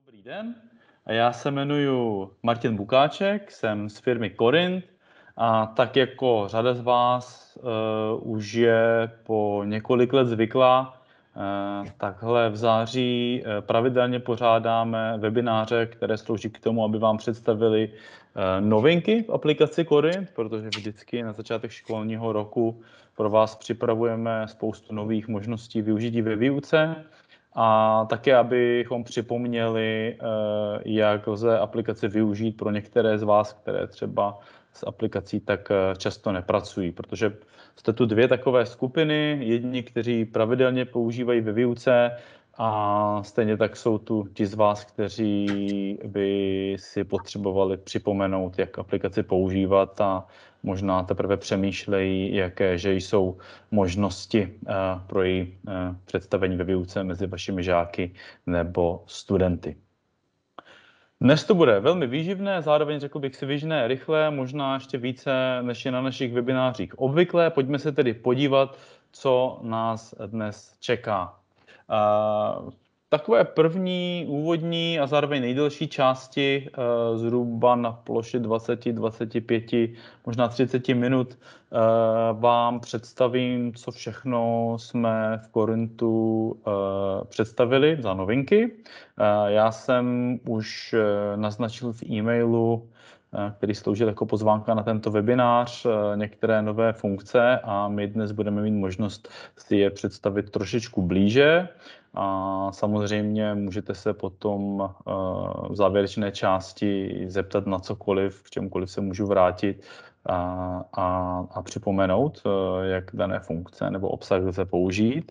Dobrý den, já se jmenuji Martin Bukáček, jsem z firmy Korint a tak jako řada z vás už je po několik let zvyklá, takhle v září pravidelně pořádáme webináře, které slouží k tomu, aby vám představili novinky v aplikaci Korint, protože vždycky na začátek školního roku pro vás připravujeme spoustu nových možností využití ve výuce. A také, abychom připomněli, jak lze aplikaci využít pro některé z vás, které třeba s aplikací tak často nepracují, protože jste tu dvě takové skupiny, jedni, kteří pravidelně používají ve výuce, a stejně tak jsou tu ti z vás, kteří by si potřebovali připomenout, jak aplikaci používat a možná teprve přemýšlejí, jaké že jsou možnosti pro její představení ve výuce mezi vašimi žáky nebo studenty. Dnes to bude velmi výživné, zároveň řekl bych svižné, rychlé, možná ještě více, než je na našich webinářích obvykle. Pojďme se tedy podívat, co nás dnes čeká. Takové první, úvodní a zároveň nejdelší části, zhruba na ploše 20, 25, možná 30 minut, vám představím, co všechno jsme v Korintu představili za novinky. Já jsem už naznačil v e-mailu, který sloužil jako pozvánka na tento webinář, některé nové funkce a my dnes budeme mít možnost si je představit trošičku blíže. A samozřejmě můžete se potom v závěrečné části zeptat na cokoliv, k čemukoliv se můžu vrátit a připomenout, jak dané funkce nebo obsah lze použít.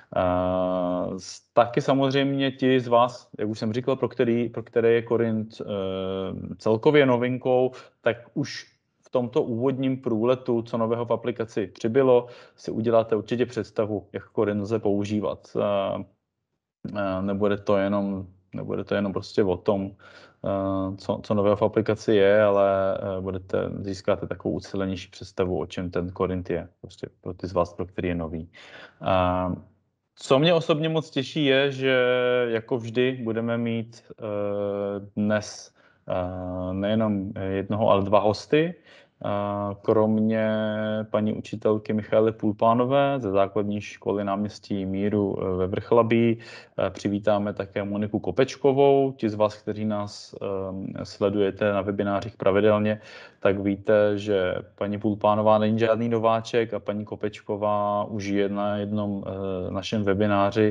Taky samozřejmě ti z vás, jak už jsem říkal, pro které je Korint celkově novinkou, tak už v tomto úvodním průletu, co nového v aplikaci přibylo, si uděláte určitě představu, jak Korint lze používat. Nebude to jenom prostě o tom, co nového v aplikaci je, ale získáte takovou ucelenější představu, o čem ten Korint je, prostě pro ty z vás, pro který je nový. Co mě osobně moc těší je, že jako vždy budeme mít dnes nejenom jednoho, ale dva hosty. Kromě paní učitelky Michaely Pulpánové ze základní školy Náměstí Míru ve Vrchlabí přivítáme také Moniku Kopečkovou. Ti z vás, kteří nás sledujete na webinářích pravidelně, tak víte, že paní Pulpánová není žádný nováček a paní Kopečková už je na jednom našem webináři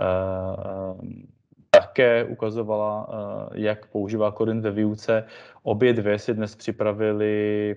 také ukazovala, jak používá Korint ve výuce. Obě dvě si dnes připravili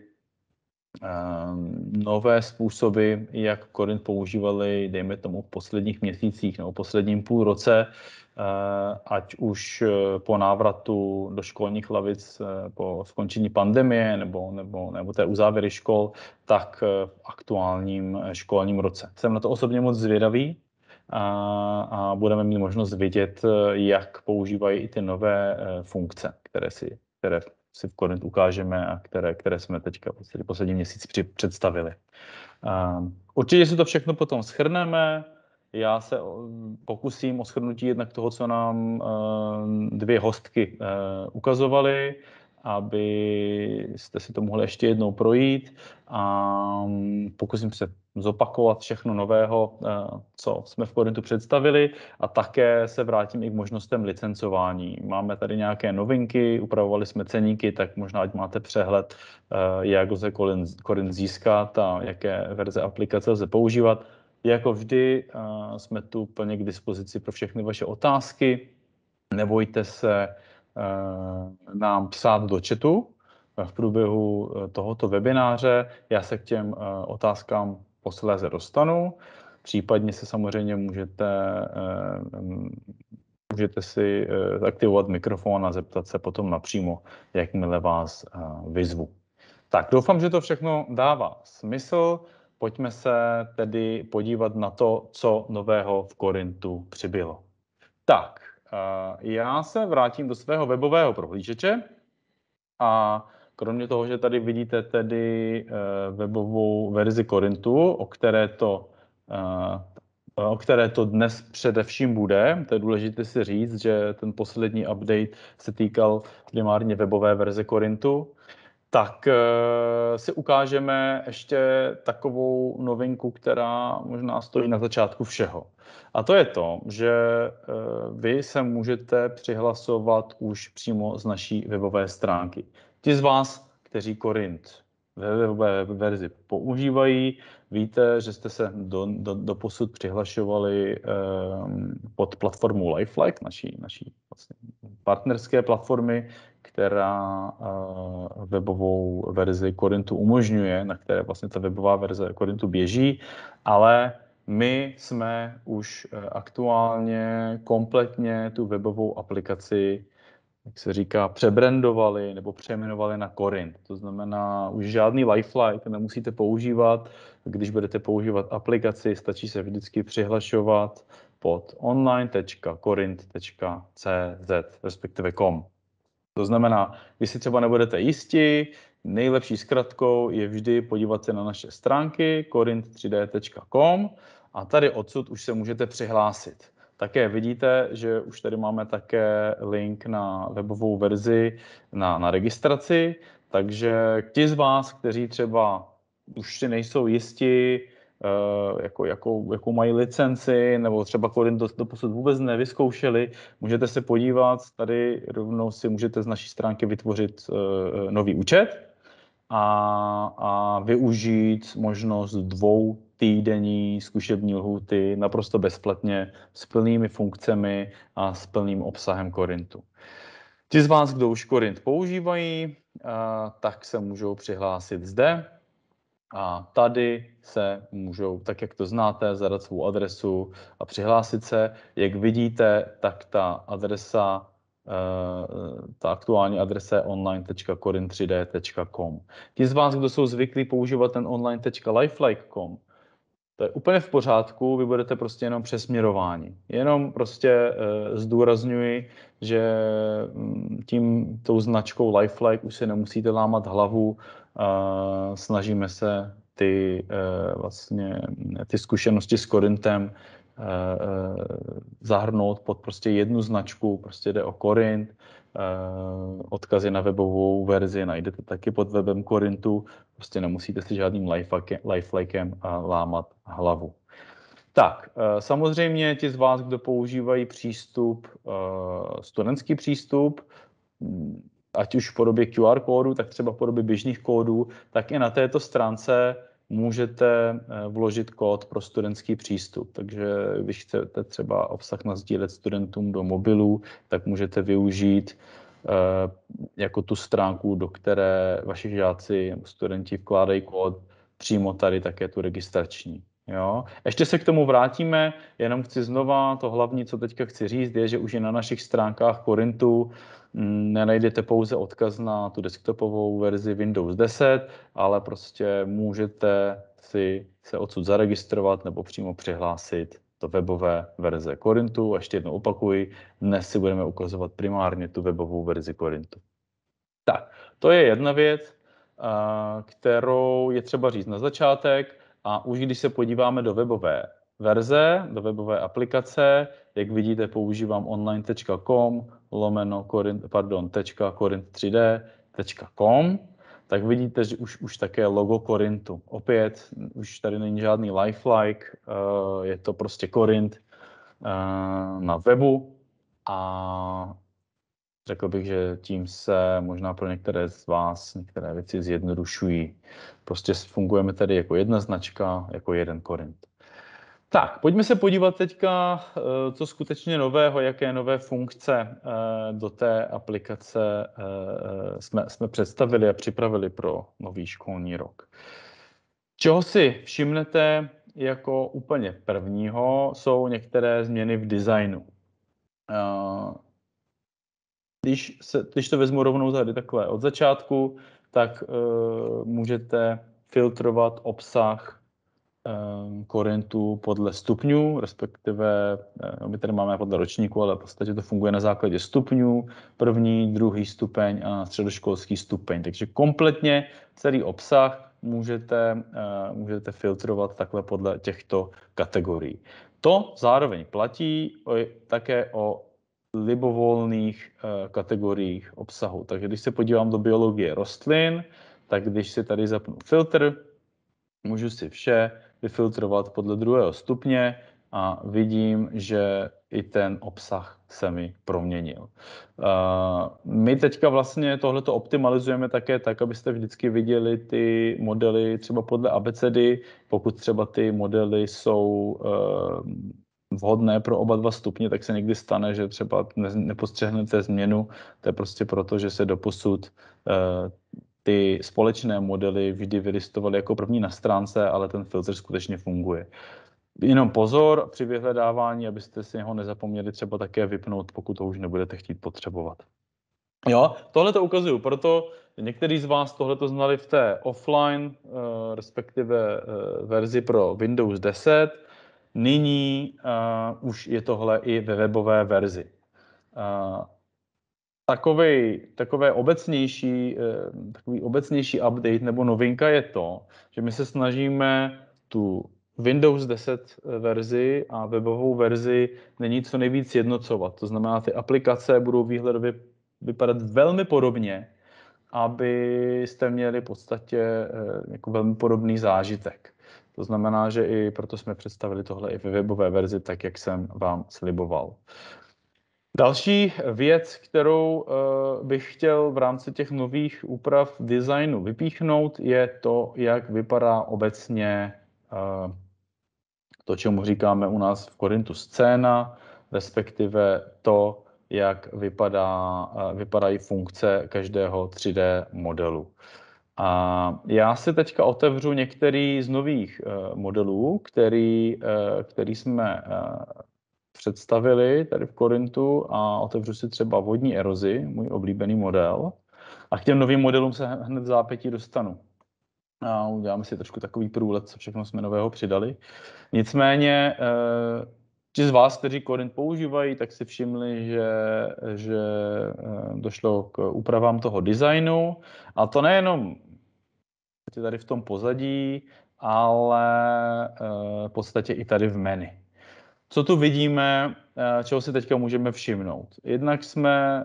nové způsoby, jak Korint používali, dejme tomu, v posledních měsících nebo posledním půl roce, ať už po návratu do školních lavic po skončení pandemie nebo té uzávěry škol, tak v aktuálním školním roce. Jsem na to osobně moc zvědavý a budeme mít možnost vidět, jak používají i ty nové funkce, které si v Korint ukážeme a které jsme teďka poslední měsíc představili. Určitě si to všechno potom shrneme. Já se pokusím o shrnutí jednak toho, co nám dvě hostky ukazovaly, abyste si to mohli ještě jednou projít, a pokusím se zopakovat všechno nového, co jsme v Korintu představili, a také se vrátím i k možnostem licencování. Máme tady nějaké novinky, upravovali jsme ceníky, tak možná ať máte přehled, jak lze Korint získat a jaké verze aplikace lze používat. Jako vždy jsme tu plně k dispozici pro všechny vaše otázky. Nebojte se nám psát do chatu v průběhu tohoto webináře. Já se k těm otázkám posléze dostanu. Případně se samozřejmě můžete si aktivovat mikrofon a zeptat se potom napřímo, jakmile vás vyzvu. Tak, doufám, že to všechno dává smysl. Pojďme se tedy podívat na to, co nového v Korintu přibylo. Tak, já se vrátím do svého webového prohlížeče a kromě toho, že tady vidíte tedy webovou verzi Korintu, o které to dnes především bude. To je důležité si říct, že ten poslední update se týkal primárně webové verze Corintu. Tak si ukážeme ještě takovou novinku, která možná stojí na začátku všeho. A to je to, že vy se můžete přihlasovat už přímo z naší webové stránky. Ti z vás, kteří Corint ve webové verzi používají, víte, že jste se doposud přihlašovali pod platformou Lifelike, naší vlastně partnerské platformy, která webovou verzi Corintu umožňuje, na které vlastně ta webová verze Corintu běží, ale my jsme už aktuálně kompletně tu webovou aplikaci, jak se říká, přebrandovali nebo přejmenovali na Corint. To znamená, už žádný Lifelike nemusíte používat. Když budete používat aplikaci, stačí se vždycky přihlašovat pod online.corint.cz, respektive .com. To znamená, když si třeba nebudete jistí, nejlepší zkratkou je vždy podívat se na naše stránky corint3d.com a tady odsud už se můžete přihlásit. Také vidíte, že už tady máme také link na webovou verzi na registraci, takže ti z vás, kteří třeba už si nejsou jistí, jakou mají licenci, nebo třeba Corint doposud vůbec nevyzkoušeli, můžete se podívat, tady rovnou si můžete z naší stránky vytvořit nový účet a využít možnost 2týdenní zkušební lhůty naprosto bezplatně s plnými funkcemi a s plným obsahem Corintu. Ti z vás, kdo už Corint používají, tak se můžou přihlásit zde. A tady se můžou, tak jak to znáte, zadat svou adresu a přihlásit se. Jak vidíte, tak ta adresa, ta aktuální adresa je online.corint3d.com. Ti z vás, kdo jsou zvyklí používat ten online.lifelike.com, to je úplně v pořádku, vy budete prostě jenom přesměrováni. Jenom prostě zdůrazňuji, že tou značkou Lifelike už se nemusíte lámat hlavu, snažíme se ty zkušenosti s Corintem zahrnout pod prostě jednu značku, prostě jde o Corint, odkazy na webovou verzi najdete taky pod webem Corintu, prostě nemusíte si žádným Lifelikem lámat hlavu. Tak, samozřejmě ti z vás, kdo používají přístup, studentský přístup, ať už v podobě QR kódu, tak třeba v podobě běžných kódů, tak i na této stránce můžete vložit kód pro studentský přístup. Takže když chcete třeba obsah nasdílet studentům do mobilů, tak můžete využít jako tu stránku, do které vaši žáci nebo studenti vkládají kód, přímo tady také tu registrační. Jo? Ještě se k tomu vrátíme, jenom chci znova, to hlavní, co teďka chci říct, je, že už je na našich stránkách Corintu nenajdete pouze odkaz na tu desktopovou verzi Windows 10, ale prostě můžete si se odsud zaregistrovat nebo přímo přihlásit do webové verze Corintu. A ještě jednou opakuji, dnes si budeme ukazovat primárně tu webovou verzi Corintu. Tak, to je jedna věc, kterou je třeba říct na začátek. A už když se podíváme do webové verze, do webové aplikace, jak vidíte, používám online.com/corint3d.com, tak vidíte, že už také logo Corintu. Opět, už tady není žádný Lifelike, je to prostě Corint na webu a řekl bych, že tím se možná pro některé z vás některé věci zjednodušují. Prostě fungujeme tady jako jedna značka, jako jeden Corint. Tak, pojďme se podívat teďka, co skutečně nového, jaké nové funkce do té aplikace jsme představili a připravili pro nový školní rok. Čeho si všimnete jako úplně prvního, jsou některé změny v designu. Když to vezmu rovnou tady takhle od začátku, tak můžete filtrovat obsah Corintu podle stupňů, respektive my tady máme podle ročníku, ale v podstatě to funguje na základě stupňů, první, druhý stupeň a středoškolský stupeň. Takže kompletně celý obsah můžete filtrovat takhle podle těchto kategorií. To zároveň platí také o libovolných kategoriích obsahu. Takže když se podívám do biologie rostlin, tak když si tady zapnu filtr, můžu si vše vyfiltrovat podle 2. stupně a vidím, že i ten obsah se mi proměnil. My teďka vlastně tohleto optimalizujeme také tak, abyste vždycky viděli ty modely třeba podle abecedy, pokud třeba ty modely jsou vhodné pro oba 2 stupně, tak se někdy stane, že třeba nepostřehnete změnu. To je prostě proto, že se doposud ty společné modely vždy vylistovaly jako první na stránce, ale ten filtr skutečně funguje. Jenom pozor při vyhledávání, abyste si ho nezapomněli třeba také vypnout, pokud to už nebudete chtít potřebovat. Jo, tohle to ukazuju, proto někteří z vás tohle to znali v té offline, respektive verzi pro Windows 10. Nyní už je tohle i ve webové verzi. Takový obecnější update nebo novinka je to, že my se snažíme tu Windows 10 verzi a webovou verzi není co nejvíc jednocovat. To znamená, ty aplikace budou výhledově vypadat velmi podobně, abyste měli v podstatě jako velmi podobný zážitek. To znamená, že i proto jsme představili tohle i ve webové verzi, tak jak jsem vám sliboval. Další věc, kterou bych chtěl v rámci těch nových úprav designu vypíchnout, je to, jak vypadá obecně to, čemu říkáme u nás v Korintu scéna, respektive to, jak vypadají funkce každého 3D modelu. A já si teďka otevřu některý z nových modelů, který jsme představili tady v Korintu a otevřu si třeba vodní erozi, můj oblíbený model. A k těm novým modelům se hned v zápětí dostanu. A uděláme si trošku takový průlet, co všechno jsme nového přidali. Nicméně, ti z vás, kteří Korint používají, tak si všimli, že došlo k úpravám toho designu. A to nejenom tady v tom pozadí, ale v podstatě i tady v menu. Co tu vidíme, čeho si teďka můžeme všimnout? Jednak jsme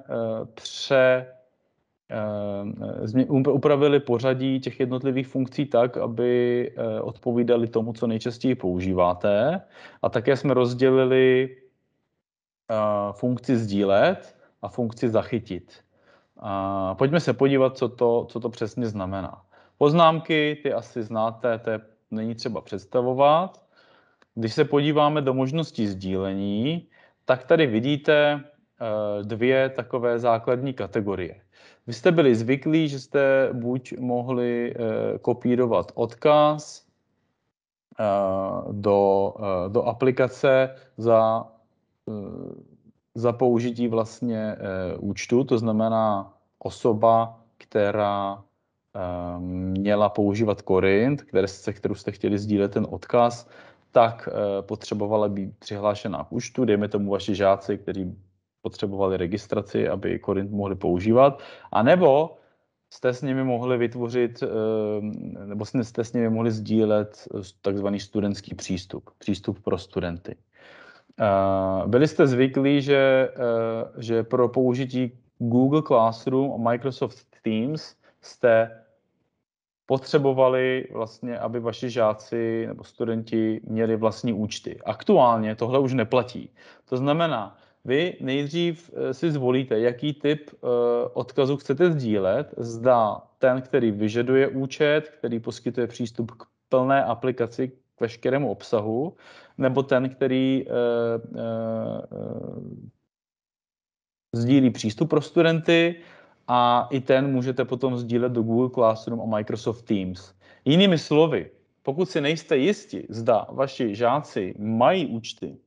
upravili pořadí těch jednotlivých funkcí tak, aby odpovídali tomu, co nejčastěji používáte. A také jsme rozdělili funkci sdílet a funkci zachytit. Pojďme se podívat, co to přesně znamená. Poznámky, ty asi znáte, to není třeba představovat. Když se podíváme do možností sdílení, tak tady vidíte 2 takové základní kategorie. Vy jste byli zvyklí, že jste buď mohli kopírovat odkaz do aplikace za použití vlastně účtu, to znamená osoba, která měla používat Korint, kterou jste chtěli sdílet ten odkaz, tak potřebovala být přihlášená k účtu, dejme tomu vaši žáci, kteří potřebovali registraci, aby Korint mohli používat, anebo jste s nimi mohli vytvořit, nebo jste s nimi mohli sdílet takzvaný studentský přístup pro studenty. Byli jste zvyklí, že pro použití Google Classroom a Microsoft Teams jste potřebovali vlastně, aby vaši žáci nebo studenti měli vlastní účty. Aktuálně tohle už neplatí. To znamená, vy nejdřív si zvolíte, jaký typ odkazu chcete sdílet, zda ten, který vyžaduje účet, který poskytuje přístup k plné aplikaci, k veškerému obsahu, nebo ten, který sdílí přístup pro studenty, a i ten můžete potom sdílet do Google Classroom a Microsoft Teams. Jinými slovy, pokud si nejste jisti, zda vaši žáci mají účty,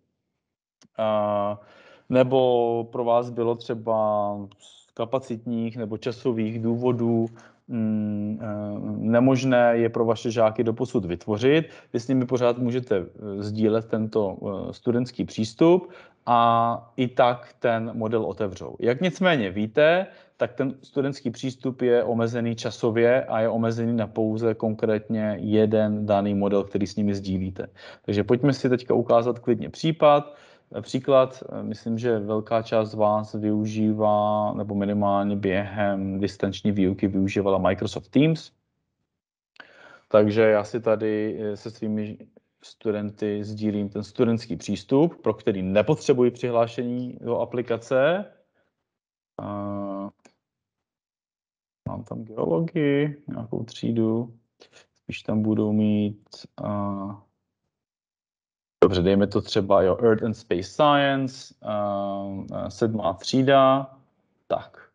nebo pro vás bylo třeba z kapacitních nebo časových důvodů nemožné je pro vaše žáky doposud vytvořit. Vy s nimi pořád můžete sdílet tento studentský přístup a i tak ten model otevřou. Jak nicméně víte, tak ten studentský přístup je omezený časově a je omezený na pouze konkrétně jeden daný model, který s nimi sdílíte. Takže pojďme si teďka ukázat klidně příklad. Myslím, že velká část z vás využívá, nebo minimálně během distanční výuky využívala Microsoft Teams. Takže já si tady se svými studenty sdílím ten studentský přístup, pro který nepotřebuji přihlášení do aplikace. Mám tam geologii, nějakou třídu. Spíš tam budou mít... Dobře, dejme to třeba Earth and Space Science, 7. třída. Tak.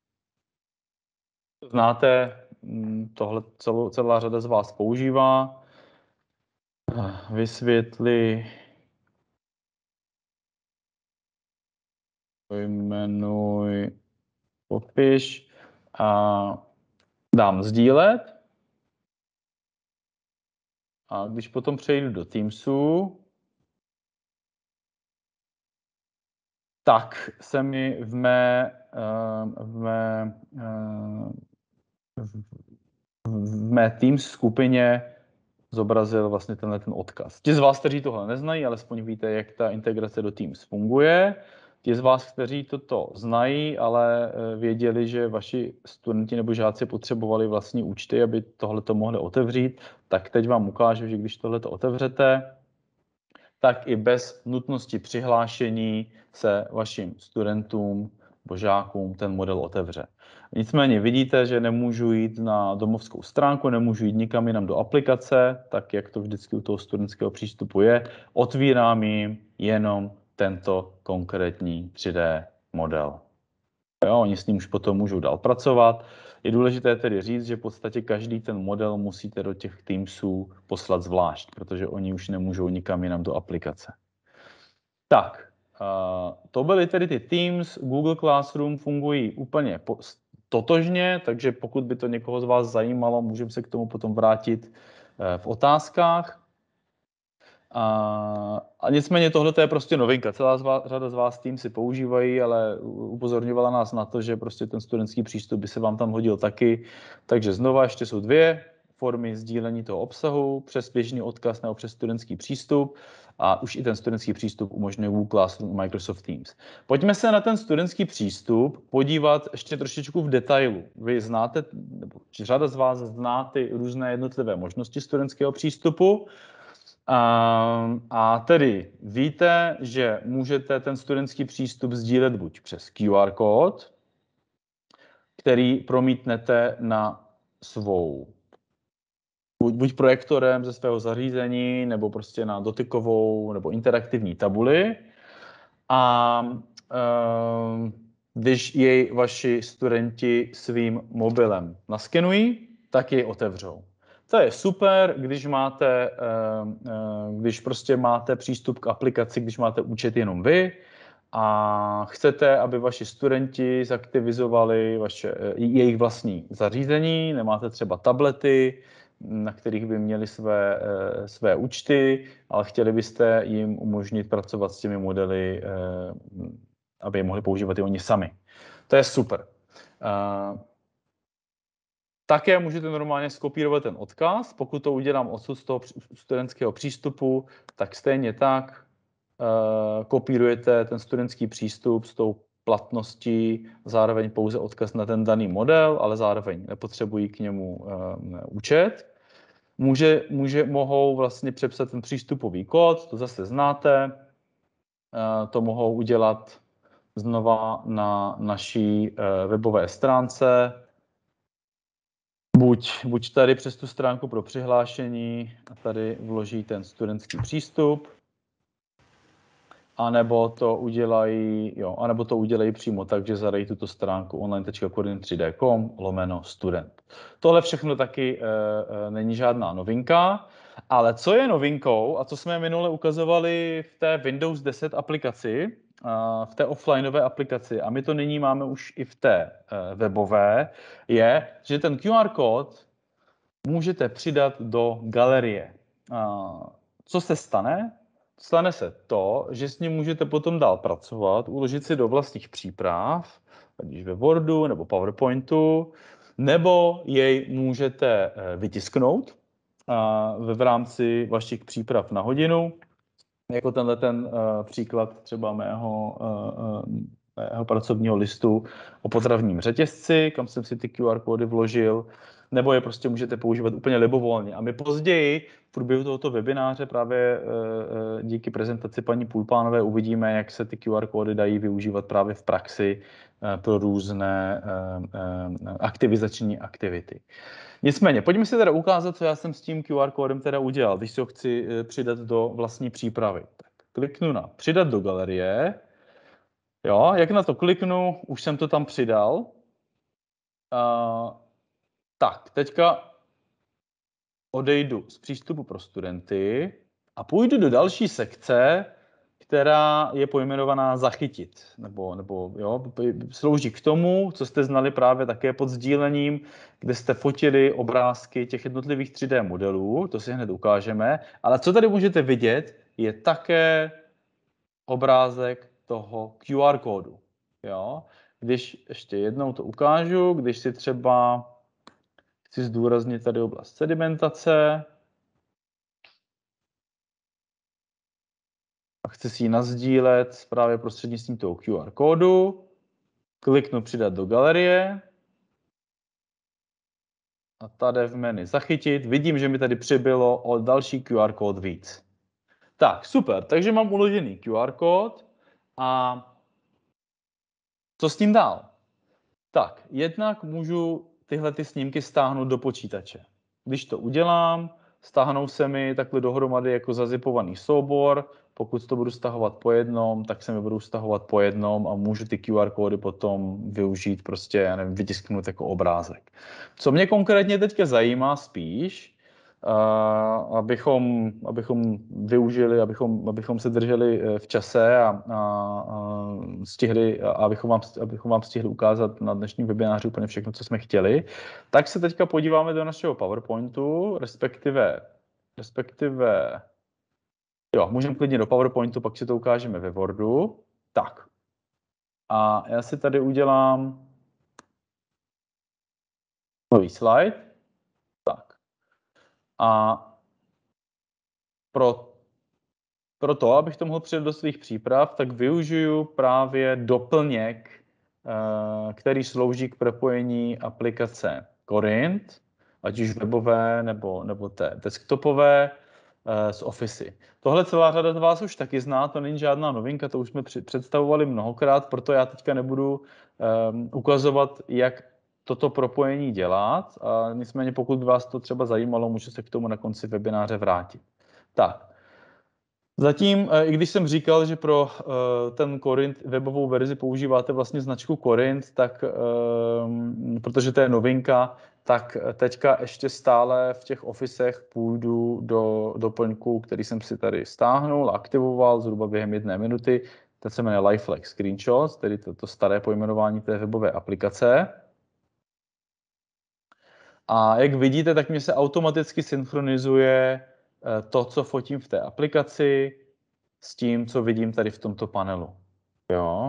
Znáte, tohle celá řada z vás používá. Vysvětli, pojmenuj, popiš a dám sdílet. A když potom přejdu do Teamsu, tak se mi v mé Teams skupině zobrazil vlastně ten odkaz. Ti z vás, kteří tohle neznají, alespoň víte, jak ta integrace do Teams funguje. Ti z vás, kteří toto znají, ale věděli, že vaši studenti nebo žáci potřebovali vlastní účty, aby tohleto mohli otevřít, tak teď vám ukážu, že když tohleto otevřete, tak i bez nutnosti přihlášení se vašim studentům nebo žákům ten model otevře. Nicméně vidíte, že nemůžu jít na domovskou stránku, nemůžu jít nikam jinam do aplikace, tak jak to vždycky u toho studentského přístupu je. Otvírám jim jenom tento konkrétní 3D model. Jo, oni s ním už potom můžou dál pracovat. Je důležité tedy říct, že v podstatě každý ten model musíte do těch Teamsů poslat zvlášť, protože oni už nemůžou nikam jinam do aplikace. Tak, to byly tedy ty Teams, Google Classroom fungují úplně totožně, takže pokud by to někoho z vás zajímalo, můžeme se k tomu potom vrátit v otázkách. A nicméně tohle je prostě novinka. Celá řada z vás Teamsy používají, ale upozorňovala nás na to, že prostě ten studentský přístup by se vám tam hodil taky. Takže znova ještě jsou dvě formy sdílení toho obsahu, přes běžný odkaz nebo přes studentský přístup. A už i ten studentský přístup umožňuje Google Classroom a Microsoft Teams. Pojďme se na ten studentský přístup podívat ještě trošičku v detailu. Vy znáte, nebo řada z vás zná ty různé jednotlivé možnosti studentského přístupu. A tedy víte, že můžete ten studentský přístup sdílet buď přes QR kód, který promítnete na svou, buď projektorem ze svého zařízení, nebo prostě na dotykovou nebo interaktivní tabuli. A když jej vaši studenti svým mobilem naskenují, tak jej otevřou. To je super, když prostě máte přístup k aplikaci, když máte účet jenom vy a chcete, aby vaši studenti zaktivizovali jejich vlastní zařízení, nemáte třeba tablety, na kterých by měli své účty, ale chtěli byste jim umožnit pracovat s těmi modely, aby je mohli používat i oni sami. To je super. Také můžete normálně skopírovat ten odkaz. Pokud to udělám odsud z toho studentského přístupu, tak stejně tak kopírujete ten studentský přístup s tou platností, zároveň pouze odkaz na ten daný model, ale zároveň nepotřebují k němu účet. Mohou vlastně přepsat ten přístupový kód, to zase znáte. To mohou udělat znova na naší webové stránce. Buď tady přes tu stránku pro přihlášení a tady vloží ten studentský přístup, anebo to udělají přímo tak, že zadají tuto stránku online.coordinate3d.com/student. Tohle všechno taky není žádná novinka, ale co je novinkou a co jsme minule ukazovali v té Windows 10 aplikaci, v té offlineové aplikaci, a my to nyní máme už i v té webové, je, že ten QR kód můžete přidat do galerie. Co se stane? Stane se to, že s ním můžete potom dál pracovat, uložit si do vlastních příprav, ať už ve Wordu nebo PowerPointu, nebo jej můžete vytisknout v rámci vašich příprav na hodinu, jako tenhle ten příklad třeba mého pracovního listu o potravním řetězci, kam jsem si ty QR kódy vložil, nebo je prostě můžete používat úplně libovolně. A my později v průběhu tohoto webináře právě díky prezentaci paní Půlpánové uvidíme, jak se ty QR kódy dají využívat právě v praxi pro různé aktivizační aktivity. Nicméně, pojďme si teda ukázat, co já jsem s tím QR kódem teda udělal, když si ho chci přidat do vlastní přípravy. Tak kliknu na přidat do galerie. Jo, jak na to kliknu, už jsem to tam přidal. Tak, teďka odejdu z přístupu pro studenty a půjdu do další sekce, která je pojmenovaná zachytit, nebo jo, slouží k tomu, co jste znali právě také pod sdílením, kde jste fotili obrázky těch jednotlivých 3D modelů, to si hned ukážeme, ale co tady můžete vidět, je také obrázek toho QR kódu. Jo? Když ještě jednou to ukážu, když si třeba chci zdůraznit tady oblast sedimentace, a chci si ji nasdílet právě prostřednictvím toho QR kódu, kliknu přidat do galerie a tady v menu zachytit, vidím, že mi tady přibylo o další QR kód víc. Tak, super, takže mám uložený QR kód a co s tím dál? Tak, jednak můžu tyhle ty snímky stáhnout do počítače. Když to udělám, stáhnou se mi takhle dohromady jako zazipovaný soubor. Pokud to budu stahovat po jednom, tak se mi budou stahovat po jednom a můžu ty QR kódy potom využít prostě, já nevím, vytisknout jako obrázek. Co mě konkrétně teďka zajímá spíš, abychom využili, abychom se drželi v čase a stihli, abychom vám stihli ukázat na dnešním webináři úplně všechno, co jsme chtěli, tak se teďka podíváme do našeho PowerPointu, respektive jo, můžeme klidně do PowerPointu, pak si to ukážeme ve Wordu. Tak. A já si tady udělám nový slide. Tak. A pro to, abych to mohl přidat do svých příprav, tak využiju právě doplněk, který slouží k propojení aplikace Corinth, ať už webové nebo té desktopové, z Office. Tohle celá řada z vás už taky zná, to není žádná novinka, to už jsme představovali mnohokrát, proto já teďka nebudu ukazovat, jak toto propojení dělat. A nicméně, pokud by vás to třeba zajímalo, můžu se k tomu na konci webináře vrátit. Tak. Zatím, i když jsem říkal, že pro ten Corinth webovou verzi používáte vlastně značku Corinth, tak protože to je novinka, tak teďka ještě stále v těch officech půjdu do doplňku, který jsem si tady stáhnul a aktivoval zhruba během 1 minuty. Ten se jmenuje LifeLex Screenshots, tedy to staré pojmenování té webové aplikace. A jak vidíte, tak mě se automaticky synchronizuje to, co fotím v té aplikaci, s tím, co vidím tady v tomto panelu. Jo.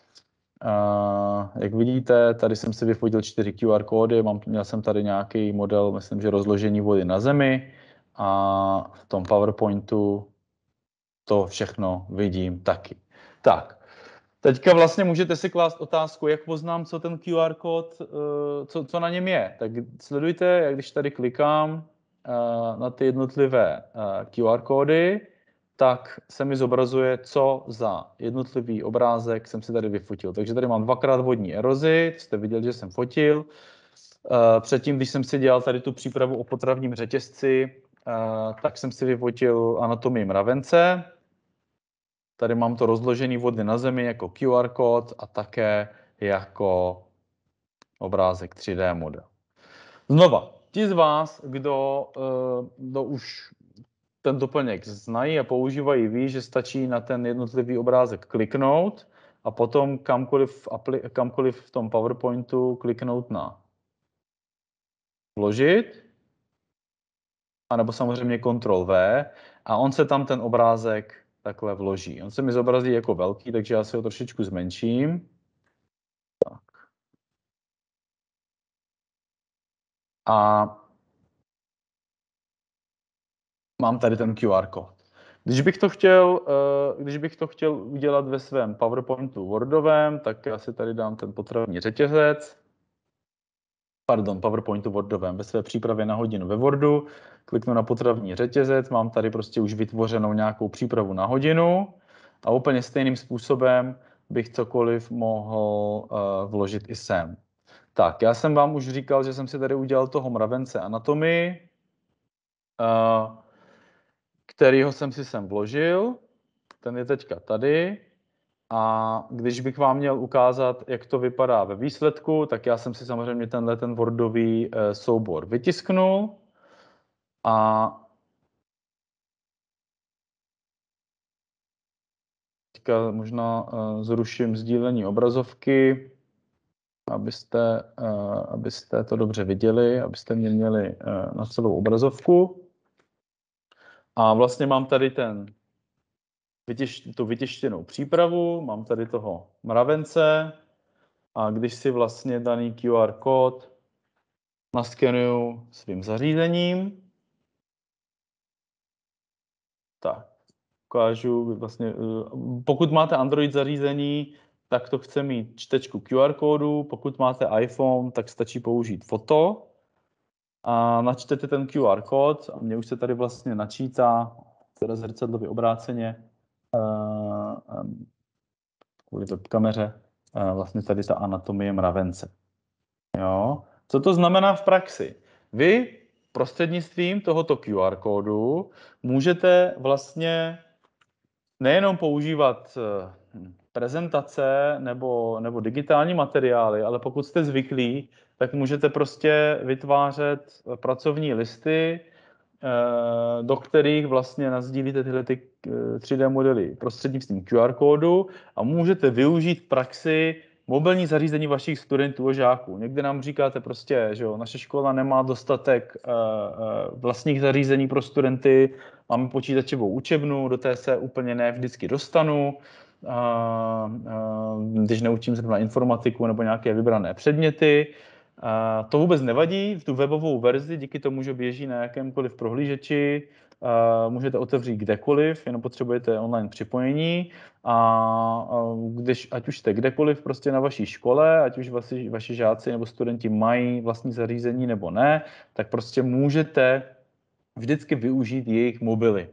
Jak vidíte, tady jsem si vyfotil 4 QR kódy, měl jsem tady nějaký model, myslím, že rozložení vody na zemi a v tom PowerPointu to všechno vidím taky. Tak, teďka vlastně můžete si klást otázku, jak poznám, co ten QR kód, co na něm je. Tak sledujte, jak když tady klikám na ty jednotlivé QR kódy, tak se mi zobrazuje, co za jednotlivý obrázek jsem si tady vyfotil. Takže tady mám 2x vodní erozi, jste viděli, že jsem fotil. Předtím, když jsem si dělal tady tu přípravu o potravním řetězci, tak jsem si vyfotil anatomii mravence. Tady mám to rozložení vody na zemi jako QR kód a také jako obrázek 3D model. Znova, ti z vás, kdo už ten doplněk znají a používají, ví, že stačí na ten jednotlivý obrázek kliknout a potom kamkoliv v tom PowerPointu kliknout na vložit, anebo samozřejmě Ctrl+V a on se tam ten obrázek takhle vloží. On se mi zobrazí jako velký, takže já si ho trošičku zmenším. Tak. A mám tady ten QR kód. Když bych to chtěl udělat ve svém PowerPointu Wordovém, tak já si tady dám ten potravní řetězec. Pardon, PowerPointu Wordovém, ve své přípravě na hodinu ve Wordu. Kliknu na potravní řetězec, mám tady prostě už vytvořenou nějakou přípravu na hodinu a úplně stejným způsobem bych cokoliv mohl vložit i sem. Tak, já jsem vám už říkal, že jsem si tady udělal toho mravence anatomii, kterýho jsem si sem vložil. Ten je teďka tady. A když bych vám měl ukázat, jak to vypadá ve výsledku, tak já jsem si samozřejmě ten Wordový soubor vytisknul. A teďka možná zruším sdílení obrazovky, abyste to dobře viděli, abyste mě měli na celou obrazovku. A vlastně mám tady tu vytištěnou přípravu, mám tady toho mravence a když si vlastně daný QR kód naskenuju svým zařízením, tak ukážu vlastně, pokud máte Android zařízení, tak to chce mít čtečku QR kódu, pokud máte iPhone, tak stačí použít foto a načtete ten QR kód a mně už se tady vlastně načítá, teda zrcadlově obráceně, kvůli webkameře, vlastně tady ta anatomie mravence. Jo? Co to znamená v praxi? Vy prostřednictvím tohoto QR kódu můžete vlastně nejenom používat prezentace nebo digitální materiály, ale pokud jste zvyklí, tak můžete prostě vytvářet pracovní listy, do kterých vlastně nasdílíte tyhle 3D modely prostřednictvím QR kódu a můžete využít v praxi mobilní zařízení vašich studentů a žáků. Někde nám říkáte prostě, že jo, naše škola nemá dostatek vlastních zařízení pro studenty, máme počítačovou učebnu, do té se úplně ne vždycky dostanu, když neučím zrovna informatiku nebo nějaké vybrané předměty. To vůbec nevadí, v tu webovou verzi, díky tomu, že běží na jakémkoliv prohlížeči, můžete otevřít kdekoliv, jenom potřebujete online připojení a když, ať už jste kdekoliv prostě na vaší škole, ať už vaši žáci nebo studenti mají vlastní zařízení nebo ne, tak prostě můžete vždycky využít jejich mobily.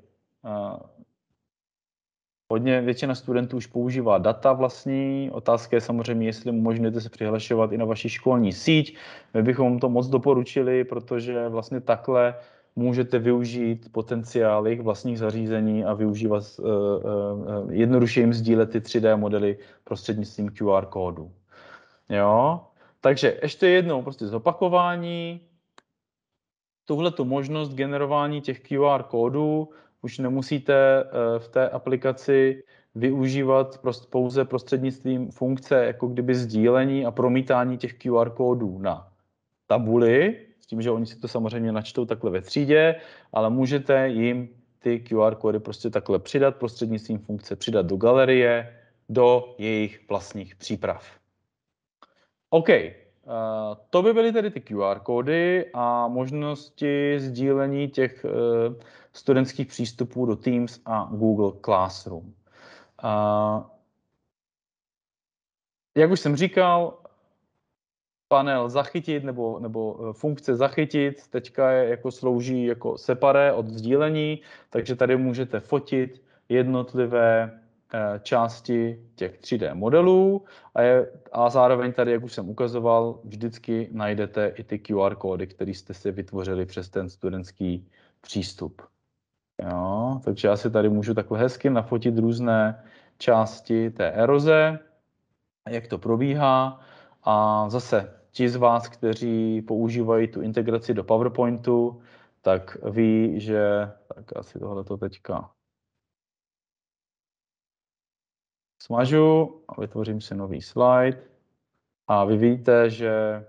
Většina studentů už používá data vlastní. Otázka je samozřejmě, jestli umožňujete se přihlašovat i na vaši školní síť. My bychom to moc doporučili, protože vlastně takhle můžete využít potenciál jejich vlastních zařízení a využívat jednoduše jim sdílet ty 3D modely prostřednictvím QR kódu. Jo? Takže ještě jednou prostě zopakování. Tuhletu možnost generování těch QR kódů už nemusíte v té aplikaci využívat pouze prostřednictvím funkce jako kdyby sdílení a promítání těch QR kódů na tabuli, s tím, že oni si to samozřejmě načtou takhle ve třídě, ale můžete jim ty QR kódy prostě takhle přidat prostřednictvím funkce přidat do galerie, do jejich vlastních příprav. OK. To by byly tedy ty QR kódy a možnosti sdílení těch studentských přístupů do Teams a Google Classroom. Jak už jsem říkal, panel zachytit nebo funkce zachytit teďka jako slouží jako separé od sdílení, takže tady můžete fotit jednotlivé části těch 3D modelů a zároveň tady, jak už jsem ukazoval, vždycky najdete i ty QR kódy, které jste si vytvořili přes ten studentský přístup. Jo, takže já si tady můžu takhle hezky nafotit různé části té eroze, jak to probíhá. A zase ti z vás, kteří používají tu integraci do PowerPointu, tak ví, že... Tak asi tohleto teďka smažu a vytvořím si nový slide. A vy víte, že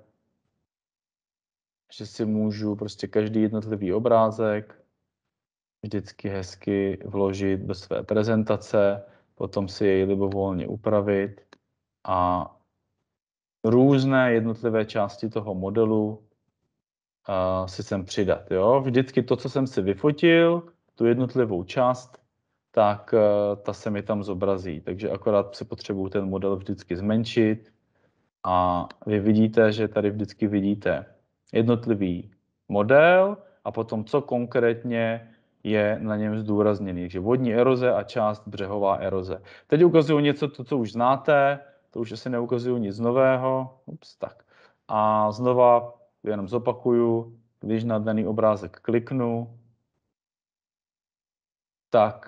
si můžu prostě každý jednotlivý obrázek vždycky hezky vložit do své prezentace, potom si jej libovolně upravit a různé jednotlivé části toho modelu si sem přidat. Jo? Vždycky to, co jsem si vyfotil, tu jednotlivou část, tak ta se mi tam zobrazí. Takže akorát se potřebuju ten model vždycky zmenšit a vy vidíte, že tady vždycky vidíte jednotlivý model a potom, co konkrétně je na něm zdůrazněný. Takže vodní eroze a část břehová eroze. Teď ukazuju něco, co už znáte, to už asi neukazuju nic nového. Tak. A znova jenom zopakuju, když na daný obrázek kliknu, tak,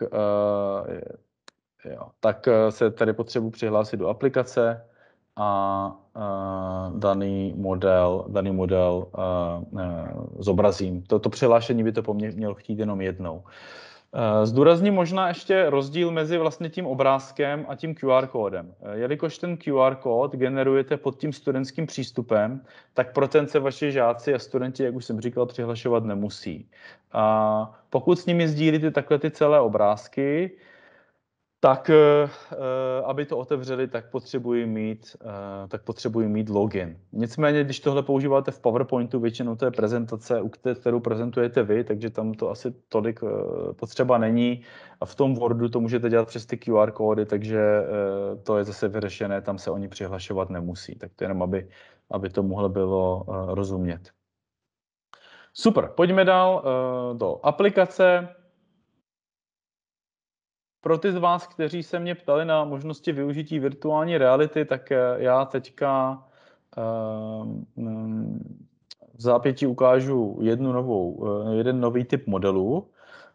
tak se tady potřebuji přihlásit do aplikace a daný model zobrazím. To přihlášení by to po mně mělo chtít jenom jednou. Zdůrazním možná ještě rozdíl mezi vlastně tím obrázkem a tím QR kódem. Jelikož ten QR kód generujete pod tím studentským přístupem, tak pro ten se vaši žáci a studenti, jak už jsem říkal, přihlašovat nemusí. Pokud s nimi sdílíte takhle ty celé obrázky, tak aby to otevřeli, tak potřebuji mít login. Nicméně, když tohle používáte v PowerPointu, většinou to je prezentace, kterou prezentujete vy, takže tam to asi tolik potřeba není. A v tom Wordu to můžete dělat přes ty QR kódy, takže to je zase vyřešené, tam se oni přihlašovat nemusí. Tak to jenom, aby tomuhle bylo rozumět. Super, pojďme dál do aplikace. Pro ty z vás, kteří se mě ptali na možnosti využití virtuální reality, tak já teďka v zápětí ukážu jeden nový typ modelů.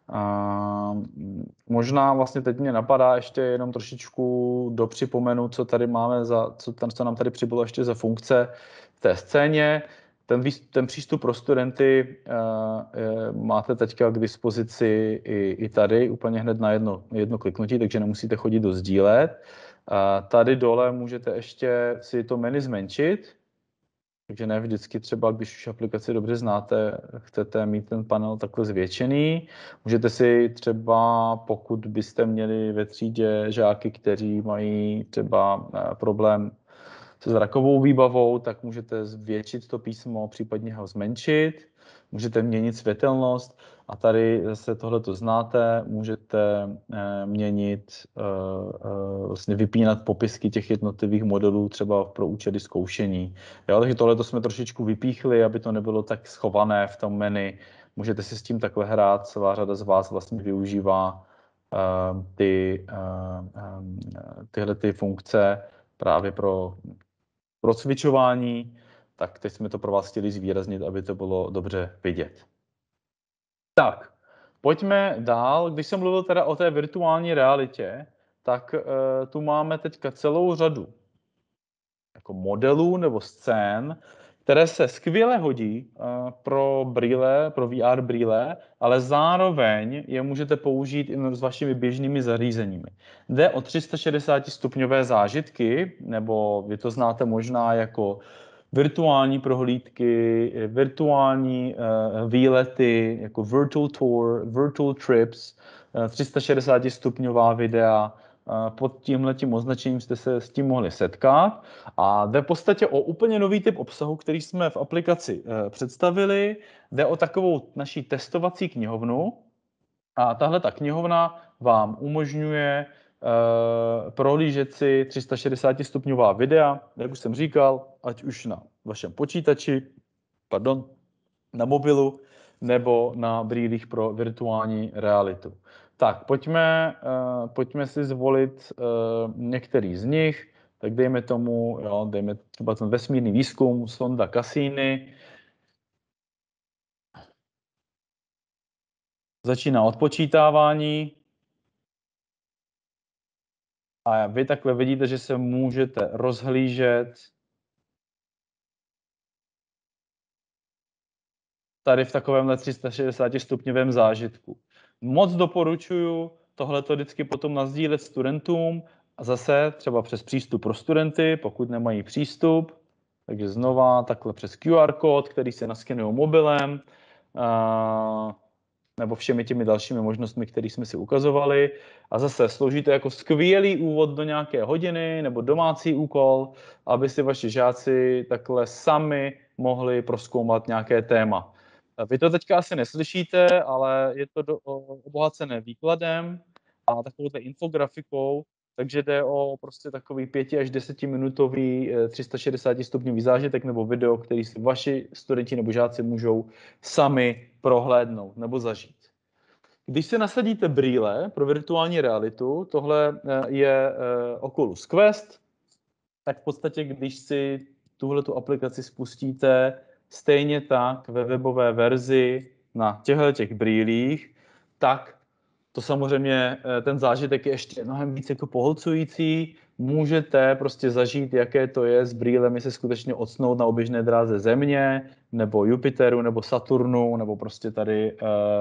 Možná vlastně teď mě napadá ještě jenom trošičku dopřipomenu, co tady máme co nám tady přibylo ještě za funkce v té scéně. Ten přístup pro studenty máte teďka k dispozici i tady, úplně hned na jedno kliknutí, takže nemusíte chodit do sdílet. Tady dole můžete ještě si to menu zmenšit, takže ne vždycky třeba, když už aplikaci dobře znáte, chcete mít ten panel takhle zvětšený. Můžete si třeba, pokud byste měli ve třídě žáky, kteří mají třeba problém se zrakovou výbavou, tak můžete zvětšit to písmo, případně ho zmenšit. Můžete měnit světelnost a tady zase tohleto znáte, můžete měnit, vlastně vypínat popisky těch jednotlivých modelů třeba pro účely zkoušení. Jo, takže tohleto jsme trošičku vypíchli, aby to nebylo tak schované v tom menu. Můžete si s tím takhle hrát, celá řada z vás vlastně využívá tyhle funkce právě pro cvičování, tak teď jsme to pro vás chtěli zvýraznit, aby to bylo dobře vidět. Tak, pojďme dál. Když jsem mluvil teda o té virtuální realitě, tak tu máme teďka celou řadu jako modelů nebo scén, které se skvěle hodí pro brýle, pro VR brýle, ale zároveň je můžete použít i s vašimi běžnými zařízeními. Jde o 360 stupňové zážitky, nebo vy to znáte možná jako virtuální prohlídky, virtuální výlety, jako virtual tour, virtual trips, 360 stupňová videa. Pod tímhletím označením jste se s tím mohli setkat. A jde v podstatě o úplně nový typ obsahu, který jsme v aplikaci představili. Jde o takovou naší testovací knihovnu. A tahle ta knihovna vám umožňuje prohlížet si 360 stupňová videa, jak už jsem říkal, ať už na vašem počítači, na mobilu, nebo na brýlích pro virtuální realitu. Tak, pojďme si zvolit některý z nich. Tak dejme tomu, dejme třeba ten vesmírný výzkum sonda Cassini. Začíná odpočítávání. A vy takhle vidíte, že se můžete rozhlížet tady v takovémhle 360 stupňovém zážitku. Moc doporučuju tohleto vždycky potom nasdílet studentům a zase třeba přes přístup pro studenty, pokud nemají přístup, takže znova takhle přes QR kód, který se naskenují mobilem, nebo všemi těmi dalšími možnostmi, které jsme si ukazovali. A zase slouží to jako skvělý úvod do nějaké hodiny nebo domácí úkol, aby si vaši žáci takhle sami mohli prozkoumat nějaké téma. Vy to teďka asi neslyšíte, ale je to obohacené výkladem a takovouhle infografikou, takže jde o prostě takový 5 až 10 minutový 360 stupňový zážitek nebo video, který si vaši studenti nebo žáci můžou sami prohlédnout nebo zažít. Když si nasadíte brýle pro virtuální realitu, tohle je Oculus Quest, tak v podstatě, když si tuhletu aplikaci spustíte stejně tak ve webové verzi na těch brýlích, tak to samozřejmě ten zážitek je ještě mnohem víc jako pohlcující. Můžete prostě zažít, jaké to je s brýlemi se skutečně odsnout na oběžné dráze Země, nebo Jupiteru, nebo Saturnu, nebo prostě tady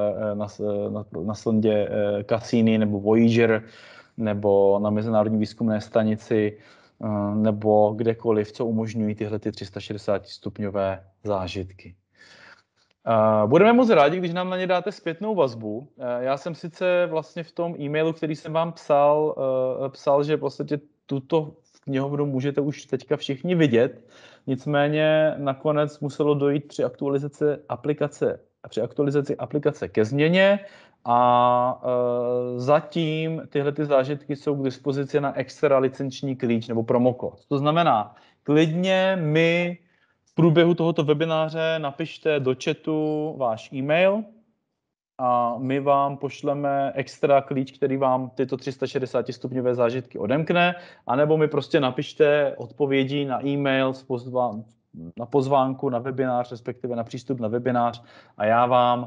na sondě Cassini, nebo Voyager, nebo na Mezinárodní výzkumné stanici, nebo kdekoliv, co umožňují tyhle 360 stupňové zážitky. Budeme moc rádi, když nám na ně dáte zpětnou vazbu. Já jsem sice vlastně v tom e-mailu, který jsem vám psal, že vlastně tuto knihovnu můžete už teďka všichni vidět, nicméně nakonec muselo dojít při aktualizaci aplikace ke změně a zatím tyhle ty zážitky jsou k dispozici na extra licenční klíč nebo promokód. To znamená, klidně mi v průběhu tohoto webináře napište do chatu váš e-mail a my vám pošleme extra klíč, který vám tyto 360 stupňové zážitky odemkne, anebo mi prostě napište odpovědi na e-mail na pozvánku na webinář, respektive na přístup na webinář a já vám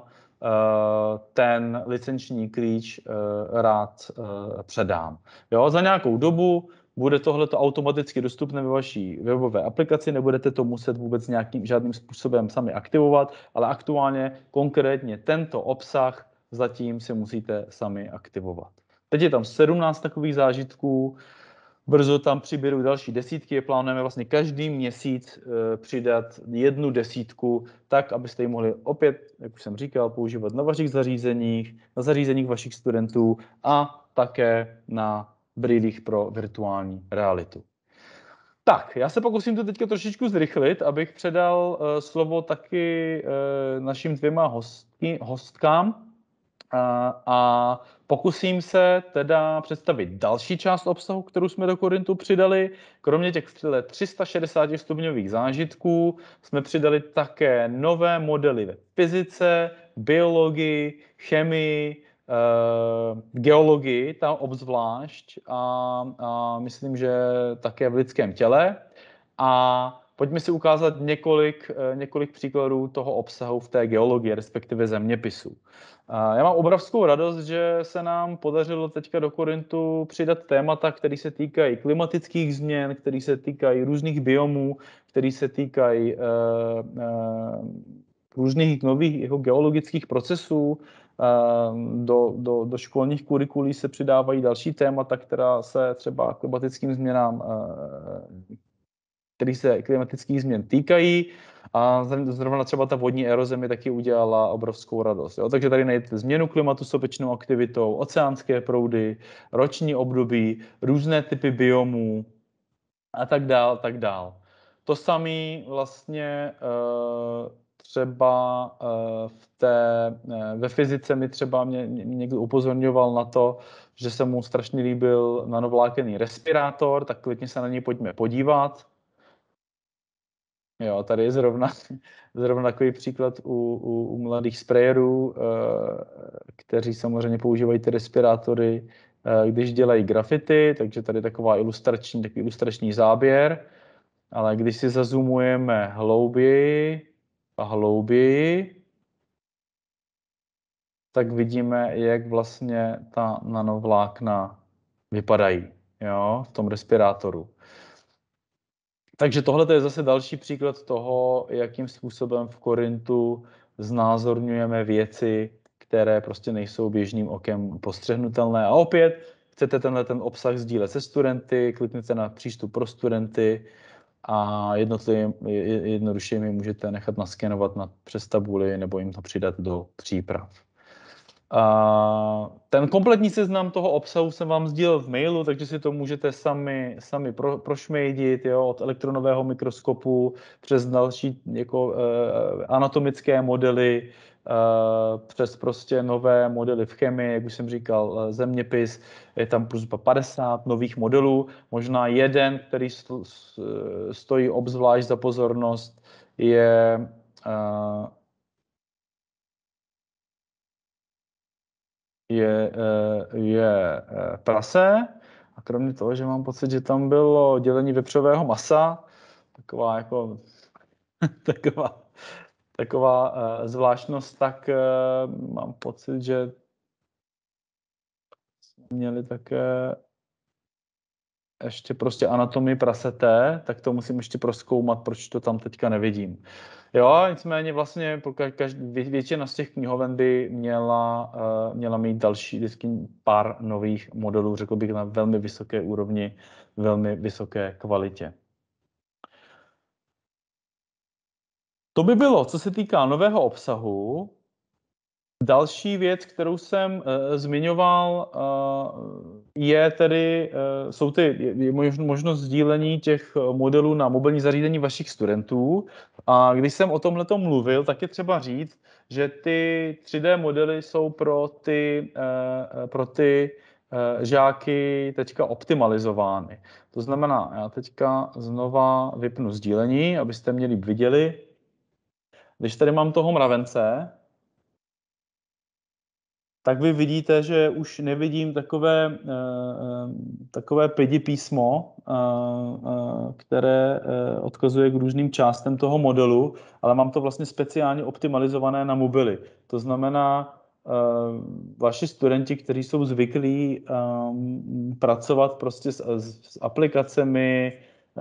ten licenční klíč rád předám. Jo, za nějakou dobu bude tohleto automaticky dostupné ve vaší webové aplikaci, nebudete to muset vůbec žádným způsobem sami aktivovat, ale aktuálně konkrétně tento obsah zatím si musíte sami aktivovat. Teď je tam 17 takových zážitků, brzo tam přiběrou další desítky, plánujeme vlastně každý měsíc přidat 1 desítku, tak, abyste ji mohli opět, jak už jsem říkal, používat na vašich zařízeních, na zařízeních vašich studentů a také na brýlích pro virtuální realitu. Tak, já se pokusím to teďka trošičku zrychlit, abych předal slovo taky našim 2 hostkám a pokusím se teda představit další část obsahu, kterou jsme do Korintu přidali. Kromě těch 360 stupňových zážitků jsme přidali také nové modely ve fyzice, biologii, chemii, geologii, tam obzvlášť a myslím, že také v lidském těle. A pojďme si ukázat několik příkladů toho obsahu v té geologii, respektive zeměpisu. Já mám obrovskou radost, že se nám podařilo teďka do Korintu přidat témata, které se týkají klimatických změn, které se týkají různých biomů, které se týkají různých nových jako geologických procesů. Do školních kurikulí se přidávají další témata, která se třeba klimatickým změnám, které se klimatických změn týkají. A zrovna třeba ta vodní eroze mi taky udělala obrovskou radost. Jo? Takže tady najdete změnu klimatu sopečnou aktivitou, oceánské proudy, roční období, různé typy biomů a tak dál, tak dál. To samé vlastně třeba ve fyzice mi třeba mě někdo upozorňoval na to, že se mu strašně líbil nanovlákený respirátor, tak klidně se na něj pojďme podívat. Jo, tady je zrovna takový příklad u mladých sprayerů, kteří samozřejmě používají ty respirátory, když dělají grafity, takže tady takový ilustrační záběr, ale když si zazoomujeme hlouběji a hlouběji, tak vidíme, jak vlastně ta nanovlákna vypadají, jo, v tom respirátoru. Takže tohle je zase další příklad toho, jakým způsobem v Korintu znázorňujeme věci, které prostě nejsou běžným okem postřehnutelné. A opět, chcete ten obsah sdílet se studenty, klikněte na přístup pro studenty a jednoduše jim můžete nechat naskenovat přes tabuli nebo jim to přidat do příprav. Ten kompletní seznam toho obsahu jsem vám sdílel v mailu, takže si to můžete sami prošmejdit, jo, od elektronového mikroskopu přes další jako, anatomické modely, přes prostě nové modely v chemii, jak už jsem říkal, zeměpis, je tam plus 50 nových modelů, možná jeden, který stojí obzvlášť za pozornost, je prase. A kromě toho, že mám pocit, že tam bylo dělení vepřového masa, taková jako taková zvláštnost, tak mám pocit, že měli také ještě prostě anatomii prasete, tak to musím ještě prozkoumat, proč to tam teďka nevidím. Jo, nicméně vlastně většina z těch knihoven by měla mít další vždycky pár nových modelů, řekl bych, na velmi vysoké úrovni, velmi vysoké kvalitě. To by bylo, co se týká nového obsahu. Další věc, kterou jsem zmiňoval, je možnost sdílení těch modelů na mobilní zařízení vašich studentů. A když jsem o tomhletom mluvil, tak je třeba říct, že ty 3D modely jsou pro ty žáky teďka optimalizovány. To znamená, já teďka znova vypnu sdílení, abyste mě líp viděli. Když tady mám toho mravence, tak vy vidíte, že už nevidím takové pedi písmo, které odkazuje k různým částem toho modelu, ale mám to vlastně speciálně optimalizované na mobily. To znamená, vaši studenti, kteří jsou zvyklí pracovat prostě s aplikacemi,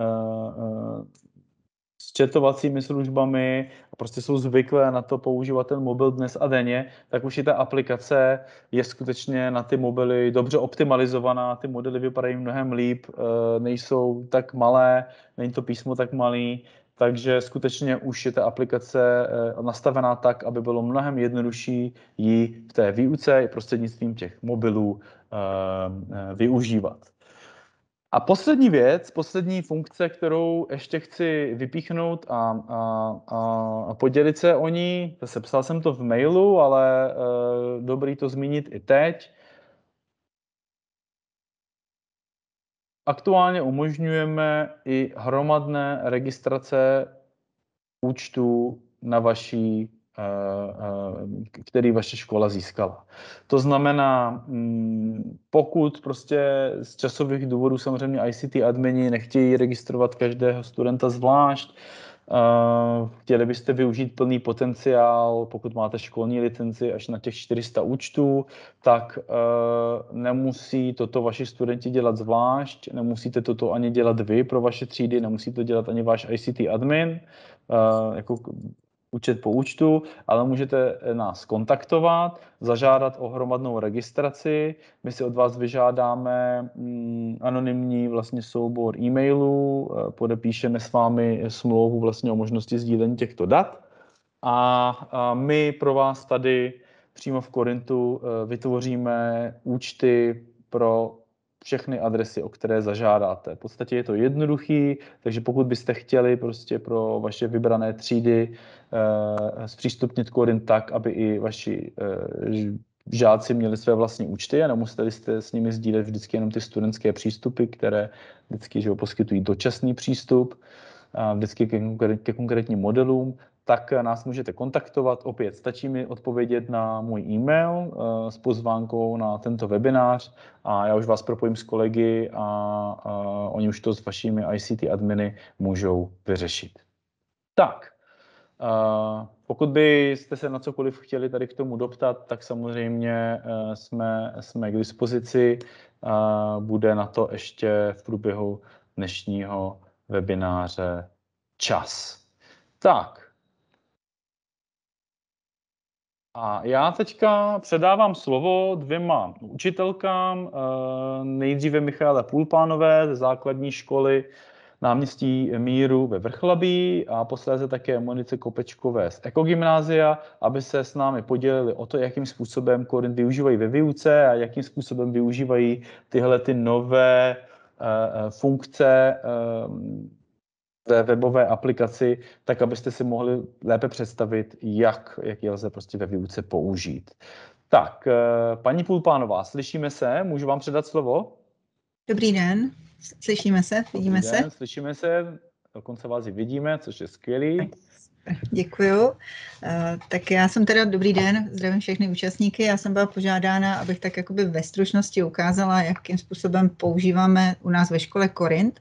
s chatovacími službami a prostě jsou zvyklé na to používat ten mobil dnes a denně, tak už i ta aplikace je skutečně na ty mobily dobře optimalizovaná, ty modely vypadají mnohem líp, nejsou tak malé, není to písmo tak malý, takže skutečně už je ta aplikace nastavená tak, aby bylo mnohem jednodušší ji v té výuce i prostřednictvím těch mobilů využívat. A poslední funkce, kterou ještě chci vypíchnout a podělit se o ní, zase psal jsem to v mailu, ale dobrý to zmínit i teď. Aktuálně umožňujeme i hromadné registrace účtů na který vaše škola získala. To znamená, pokud prostě z časových důvodů samozřejmě ICT admini nechtějí registrovat každého studenta zvlášť, chtěli byste využít plný potenciál, pokud máte školní licenci až na těch 400 účtů, tak nemusí toto vaši studenti dělat zvlášť, nemusíte toto ani dělat vy pro vaše třídy, nemusí to dělat ani váš ICT admin, jako účet po účtu, ale můžete nás kontaktovat, zažádat o hromadnou registraci. My si od vás vyžádáme anonymní vlastně soubor e-mailů, podepíšeme s vámi smlouvu vlastně o možnosti sdílení těchto dat a my pro vás tady přímo v Korintu vytvoříme účty pro všechny adresy, o které zažádáte. V podstatě je to jednoduchý, takže pokud byste chtěli prostě pro vaše vybrané třídy zpřístupnit Korint tak, aby i vaši žáci měli své vlastní účty a nemuseli jste s nimi sdílet vždycky jenom ty studentské přístupy, které vždycky poskytují dočasný přístup, vždycky ke konkrétním modelům, tak nás můžete kontaktovat. Opět stačí mi odpovědět na můj e-mail s pozvánkou na tento webinář a já už vás propojím s kolegy a oni už to s vašimi ICT adminy můžou vyřešit. Tak, pokud byste se na cokoliv chtěli tady k tomu doptat, tak samozřejmě jsme k dispozici. Bude na to ještě v průběhu dnešního webináře čas. Tak, A já teďka předávám slovo dvěma učitelkám, nejdříve Michaele Půlpánové ze základní školy Náměstí Míru ve Vrchlabí a posléze také Monice Kopečkové z Ekogymnázia, aby se s námi podělili o to, jakým způsobem Korint využívají ve výuce a jakým způsobem využívají tyhle ty nové funkce ve webové aplikaci, tak abyste si mohli lépe představit, jak je lze prostě ve výuce použít. Tak, paní Půlpánová, slyšíme se? Můžu vám předat slovo? Dobrý den, slyšíme se, vidíme se? Slyšíme se, dokonce vás i vidíme, což je skvělý. Děkuju. Tak já jsem teda, dobrý den, zdravím všechny účastníky. Já jsem byla požádána, abych tak jakoby ve stručnosti ukázala, jakým způsobem používáme u nás ve škole Korint.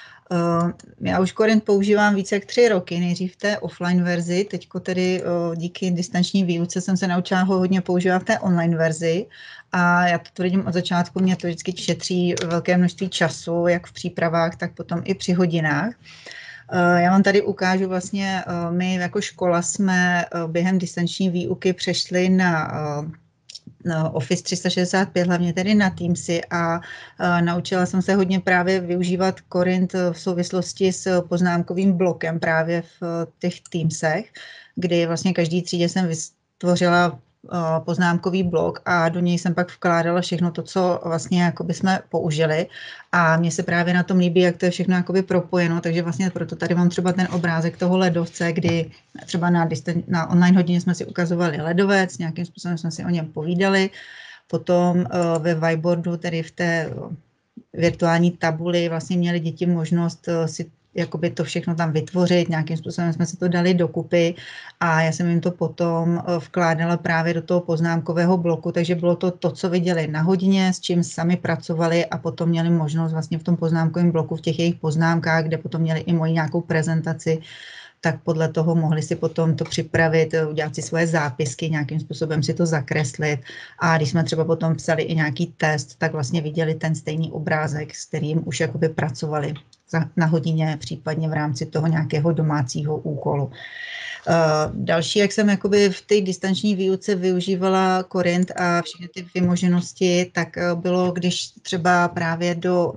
Já už Korint používám více jak 3 roky, nejdřív v té offline verzi, teďko tedy díky distanční výuce jsem se naučila ho hodně používat v té online verzi a já to tvrdím od začátku, mě to vždycky šetří velké množství času, jak v přípravách, tak potom i při hodinách. Já vám tady ukážu vlastně, my jako škola jsme během distanční výuky přešli na Office 365, hlavně tedy na Teamsy a naučila jsem se hodně právě využívat Korint v souvislosti s poznámkovým blokem právě v těch Teamsech, kdy vlastně každý třídě jsem vytvořila poznámkový blok a do něj jsem pak vkládala všechno to, co vlastně jakoby jsme použili a mně se právě na tom líbí, jak to je všechno jakoby propojeno, takže vlastně proto tady mám třeba ten obrázek toho ledovce, kdy třeba na online hodině jsme si ukazovali ledovec, nějakým způsobem jsme si o něm povídali, potom ve whiteboardu, tedy v té virtuální tabuli vlastně měly děti možnost si jakoby to všechno tam vytvořit, nějakým způsobem jsme si to dali dokupy a já jsem jim to potom vkládala právě do toho poznámkového bloku, takže bylo to, co viděli na hodině, s čím sami pracovali a potom měli možnost vlastně v tom poznámkovém bloku, v těch jejich poznámkách, kde potom měli i moji nějakou prezentaci, tak podle toho mohli si potom to připravit, udělat si svoje zápisky, nějakým způsobem si to zakreslit a když jsme třeba potom psali i nějaký test, tak vlastně viděli ten stejný obrázek, s kterým už jakoby pracovali na hodině, případně v rámci toho nějakého domácího úkolu. Další, jak jsem jakoby v té distanční výuce využívala Korint a všechny ty vymoženosti, tak bylo, když třeba právě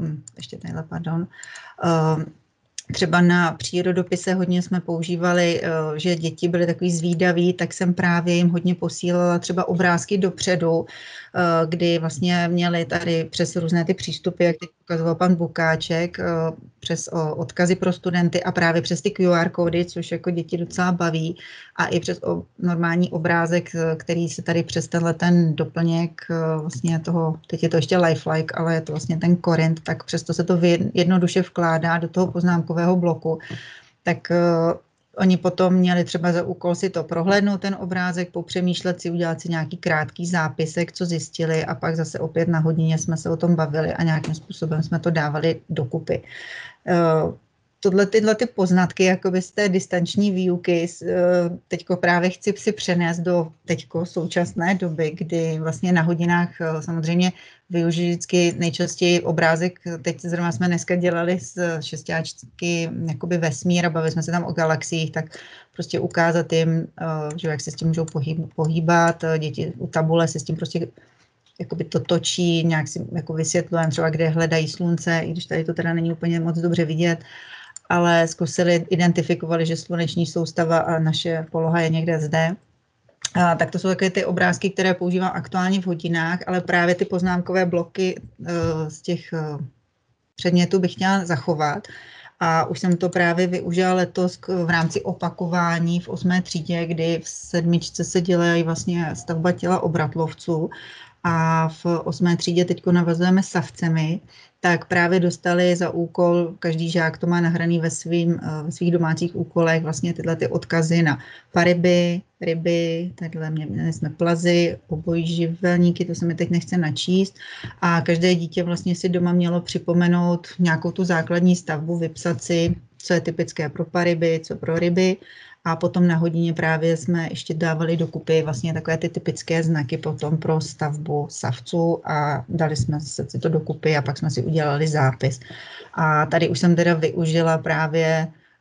třeba na přírodopise hodně jsme používali, že děti byly takový zvídaví, tak jsem právě jim hodně posílala třeba obrázky dopředu, kdy vlastně měli tady přes různé ty přístupy, jak teď ukazoval pan Bukáček, přes odkazy pro studenty a právě přes ty QR kódy, což jako děti docela baví a i přes normální obrázek, který se tady přes ten doplněk vlastně toho, teď je to ještě lifelike, ale je to vlastně ten Korint, tak přesto se to jednoduše vkládá do toho poznámkového bloku, tak oni potom měli třeba za úkol si to prohlédnout, ten obrázek, popřemýšlet si, udělat si nějaký krátký zápisek, co zjistili a pak zase opět na hodině jsme se o tom bavili a nějakým způsobem jsme to dávali dokupy. Tyhle poznatky jakoby z té distanční výuky teďko právě chci si přenést do teďko současné doby, kdy vlastně na hodinách samozřejmě využiju vždycky nejčastěji obrázek, teď zrovna jsme dneska dělali z šestáčky jakoby vesmír a bavili jsme se tam o galaxiích, tak prostě ukázat jim, že jak se s tím můžou pohýbat, děti u tabule se s tím prostě jakoby to točí, nějak si jako vysvětlujeme třeba, kde hledají slunce, i když tady to teda není úplně moc dobře vidět, ale zkusili, identifikovali, že sluneční soustava a naše poloha je někde zde. Tak to jsou takové ty obrázky, které používám aktuálně v hodinách, ale právě ty poznámkové bloky z těch předmětů bych chtěla zachovat. A už jsem to právě využila letos v rámci opakování v 8. třídě, kdy v 7. se dělají vlastně stavba těla obratlovců a v 8. třídě teď navazujeme savcemi, tak právě dostali za úkol, každý žák to má nahraný ve svých domácích úkolech, vlastně tyhle ty odkazy na paryby, ryby, takhle měli jsme plazy, obojživelníky, to se mi teď nechce načíst a každé dítě vlastně si doma mělo připomenout nějakou tu základní stavbu, vypsat si, co je typické pro paryby, co pro ryby. A potom na hodině právě jsme ještě dávali dokupy vlastně takové ty typické znaky potom pro stavbu savců a dali jsme si to dokupy a pak jsme si udělali zápis. A tady už jsem teda využila právě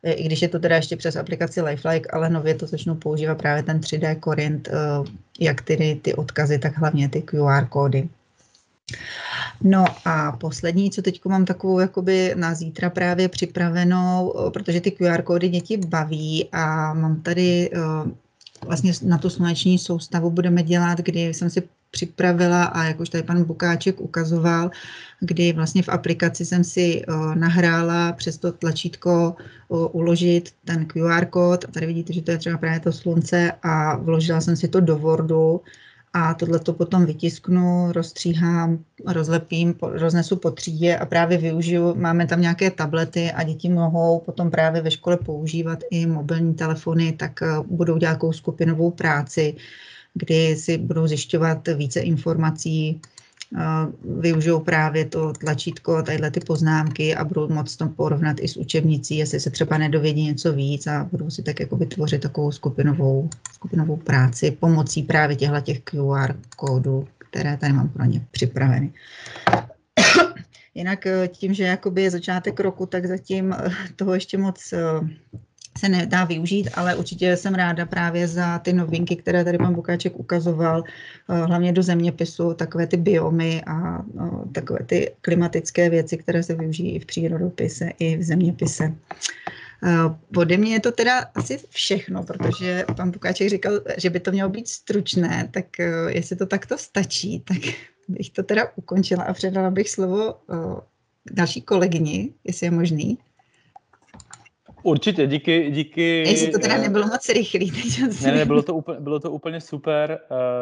i když je to teda ještě přes aplikaci Lifelike, ale nově to začnou používat právě ten 3D Corinth, jak ty odkazy, tak hlavně ty QR kódy. No a poslední, co teď mám takovou jakoby na zítra právě připravenou, protože ty QR kódy děti baví a mám tady vlastně na tu sluneční soustavu budeme dělat, kdy jsem si připravila a jak už tady pan Bukáček ukazoval, kdy vlastně v aplikaci jsem si nahrála přes to tlačítko uložit ten QR kód. Tady vidíte, že to je třeba právě to slunce a vložila jsem si to do Wordu a tohle to potom vytisknu, rozstříhám, rozlepím, roznesu po třídě a právě využiju, máme tam nějaké tablety a děti mohou potom právě ve škole používat i mobilní telefony, tak budou dělat nějakou skupinovou práci, kdy si budou zjišťovat více informací, využijou právě to tlačítko, tadyhle ty poznámky a budou moct to porovnat i s učebnicí, jestli se třeba nedovědí něco víc a budou si tak jako vytvořit takovou skupinovou práci pomocí právě těch QR kódů, které tady mám pro ně připraveny. Jinak tím, že jakoby je začátek roku, tak zatím toho ještě moc se nedá využít, ale určitě jsem ráda právě za ty novinky, které tady pan Bukáček ukazoval, hlavně do zeměpisu, takové ty biomy a takové ty klimatické věci, které se využijí i v přírodopise, i v zeměpise. Ode mě je to teda asi všechno, protože pan Bukáček říkal, že by to mělo být stručné, tak jestli to takto stačí, tak bych to teda ukončila a předala bych slovo další kolegyni, jestli je možný. Určitě, díky. Jestli to teda nebylo moc rychlý. Ne, bylo to úplně super.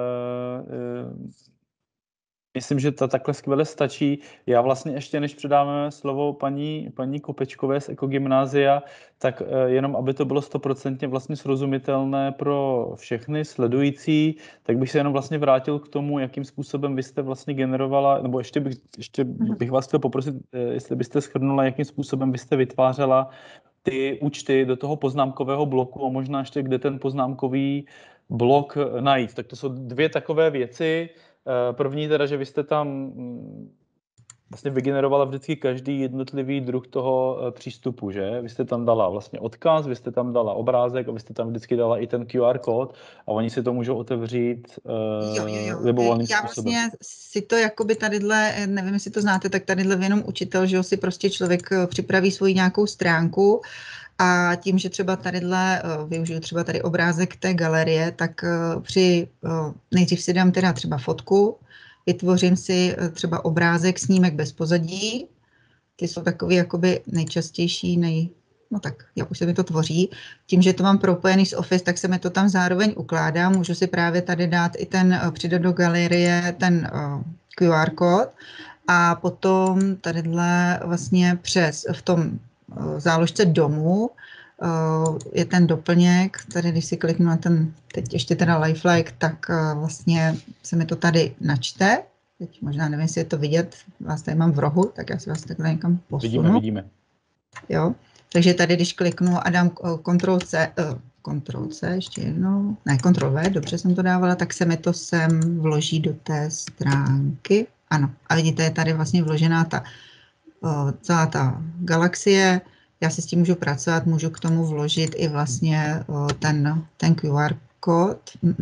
Myslím, že to takhle skvěle stačí. Já vlastně ještě, než předáme slovo paní Kopečkové z Ekogymnázia, tak jenom, aby to bylo 100% vlastně srozumitelné pro všechny sledující, tak bych se jenom vlastně vrátil k tomu, jakým způsobem vy jste vlastně generovala, nebo ještě bych vás chtěl poprosit, jestli byste shrnula, jakým způsobem vy jste vytvářela ty účty do toho poznámkového bloku a možná ještě kde ten poznámkový blok najít. Tak to jsou dvě takové věci. První teda, že vy jste tam vlastně vygenerovala vždycky každý jednotlivý druh toho přístupu, že? Vy jste tam dala vlastně odkaz, vy jste tam dala obrázek a vy jste tam vždycky dala i ten QR kód a oni si to můžou otevřít libovolným způsobem. Já vlastně si to jakoby tadyhle, nevím, jestli to znáte, tak tadyhle jenom učitel, že si prostě člověk připraví svoji nějakou stránku a tím, že třeba tadyhle využiju třeba tady obrázek té galerie, tak nejdřív si dám teda třeba fotku, vytvořím si třeba obrázek, snímek bez pozadí. Ty jsou takový jakoby nejčastější, no tak, jak už se mi to tvoří. Tím, že to mám propojený s Office, tak se mi to tam zároveň ukládá. Můžu si právě tady dát i přidat do galerie ten QR kód a potom tadyhle vlastně v tom záložce domů je ten doplněk, tady když si kliknu na ten, teď ještě teda Lifelike, tak vlastně se mi to tady načte. Teď možná nevím, jestli je to vidět, vás tady mám v rohu, tak já si vás takhle někam posunu. Vidíme. Jo, takže tady, když kliknu a dám Ctrl+C ještě jednou, ne, Ctrl+V, dobře jsem to dávala, tak se mi to sem vloží do té stránky. Ano, a vidíte, je tady vlastně vložená celá ta galaxie. Já si s tím můžu pracovat, můžu k tomu vložit i vlastně ten QR kód.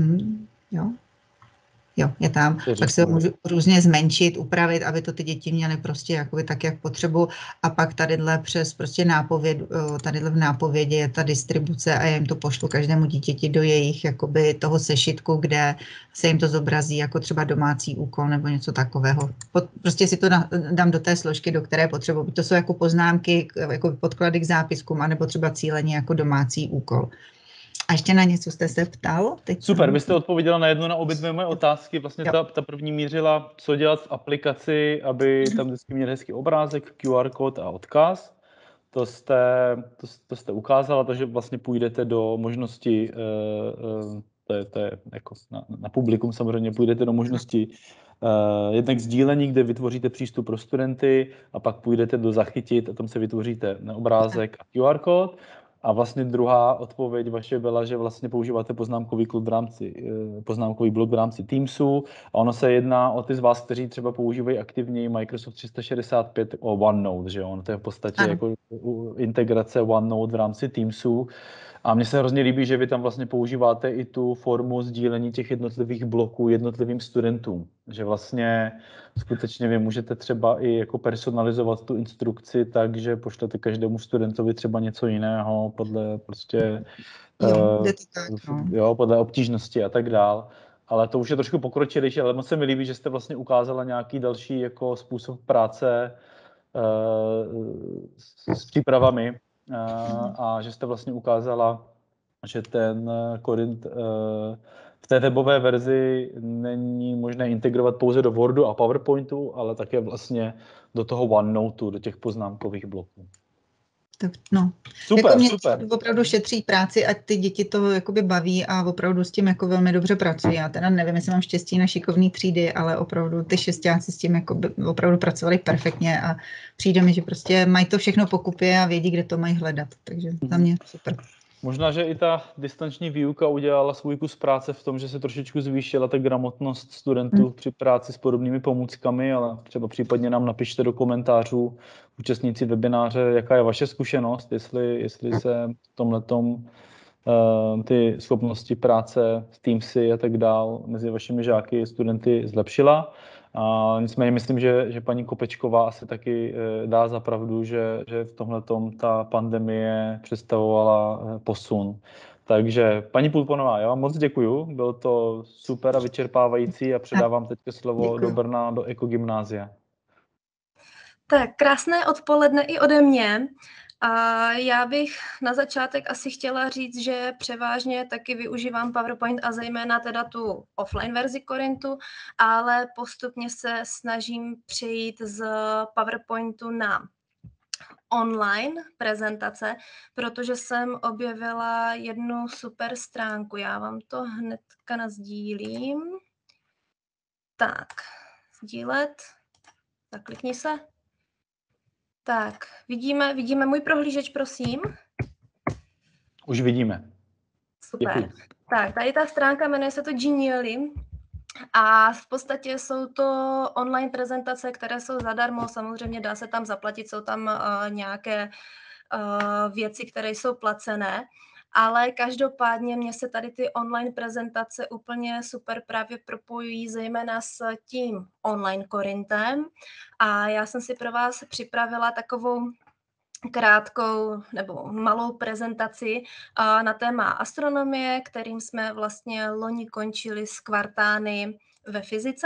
Jo, je tam. Pak se můžu různě zmenšit, upravit, aby to ty děti měly prostě jakoby tak, jak potřebuji. A pak tadyhle přes prostě tadyhle v nápovědi je ta distribuce a já jim to pošlu každému dítěti do jejich jakoby toho sešitku, kde se jim to zobrazí jako třeba domácí úkol nebo něco takového. Prostě si to dám do té složky, do které potřebuji. To jsou jako poznámky, jako podklady k zápiskům, anebo třeba cílení jako domácí úkol. A ještě na něco jste se ptal? Super, vy jste odpověděla na obě dvě moje otázky. Vlastně ta první mířila, co dělat v aplikaci, aby tam vždycky měl hezký obrázek, QR kód a odkaz. To jste ukázala, takže vlastně půjdete do možnosti, to je jako na publikum samozřejmě, půjdete do možnosti jednak sdílení, kde vytvoříte přístup pro studenty a pak půjdete do zachytit a tam se vytvoříte obrázek a QR kód. A vlastně druhá odpověď vaše byla, že vlastně používáte poznámkový blok v rámci Teamsu a ono se jedná o ty z vás, kteří třeba používají aktivněji Microsoft 365 o OneNote, že ono to je v podstatě Ano. jako integrace OneNote v rámci Teamsu. A mně se hrozně líbí, že vy tam vlastně používáte i tu formu sdílení těch jednotlivých bloků jednotlivým studentům. Že vlastně skutečně vy můžete třeba i jako personalizovat tu instrukci tak, že pošlete každému studentovi třeba něco jiného podle prostě Jde to tak, no. jo, podle obtížnosti a tak dál. Ale to už je trošku pokročilejší, ale moc se mi líbí, že jste vlastně ukázala nějaký další jako způsob práce s přípravami a že jste vlastně ukázala, že ten Corinth v té webové verzi není možné integrovat pouze do Wordu a PowerPointu, ale také vlastně do toho OneNoteu, do těch poznámkových bloků. No. Super, jako mě super. Opravdu šetří práci, ať ty děti to jakoby baví a opravdu s tím jako velmi dobře pracují. Já teda nevím, jestli mám štěstí na šikovný třídy, ale opravdu ty šestáci s tím jako opravdu pracovali perfektně a přijde mi, že prostě mají to všechno pokupě a vědí, kde to mají hledat. Takže za mě super. Možná, že i ta distanční výuka udělala svůj kus práce v tom, že se trošičku zvýšila ta gramotnost studentů při práci s podobnými pomůckami, ale třeba případně nám napište do komentářů účastníci webináře, jaká je vaše zkušenost, jestli se v tomhletom ty schopnosti práce s Teamsy a tak dál mezi vašimi žáky, studenty zlepšila. A nicméně myslím, že paní Kopečková asi taky dá za pravdu, že v tomhletom ta pandemie představovala posun. Takže paní Pulponová, já vám moc děkuju, bylo to super a vyčerpávající a předávám teď slovo do Brna, do Ekogymnázia. Tak, krásné odpoledne i ode mě. A já bych na začátek asi chtěla říct, že převážně taky využívám PowerPoint a zejména teda tu offline verzi Corintu, ale postupně se snažím přejít z PowerPointu na online prezentace, protože jsem objevila jednu super stránku. Já vám to hnedka nasdílím. Tak, sdílet. Tak klikni se. Tak, vidíme můj prohlížeč, prosím. Už vidíme. Super. Děkuji. Tak, tady ta stránka jmenuje se to Genially a v podstatě jsou to online prezentace, které jsou zadarmo, samozřejmě dá se tam zaplatit, jsou tam nějaké věci, které jsou placené, ale každopádně mě se tady ty online prezentace úplně super právě propojují, zejména s tím online Corintem a já jsem si pro vás připravila takovou krátkou nebo malou prezentaci na téma astronomie, kterým jsme vlastně loni končili s kvartány ve fyzice.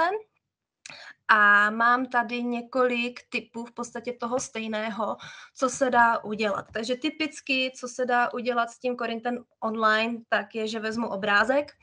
A mám tady několik typů v podstatě toho stejného, co se dá udělat. Takže typicky, co se dá udělat s tím Corintem online, tak je, že vezmu obrázek.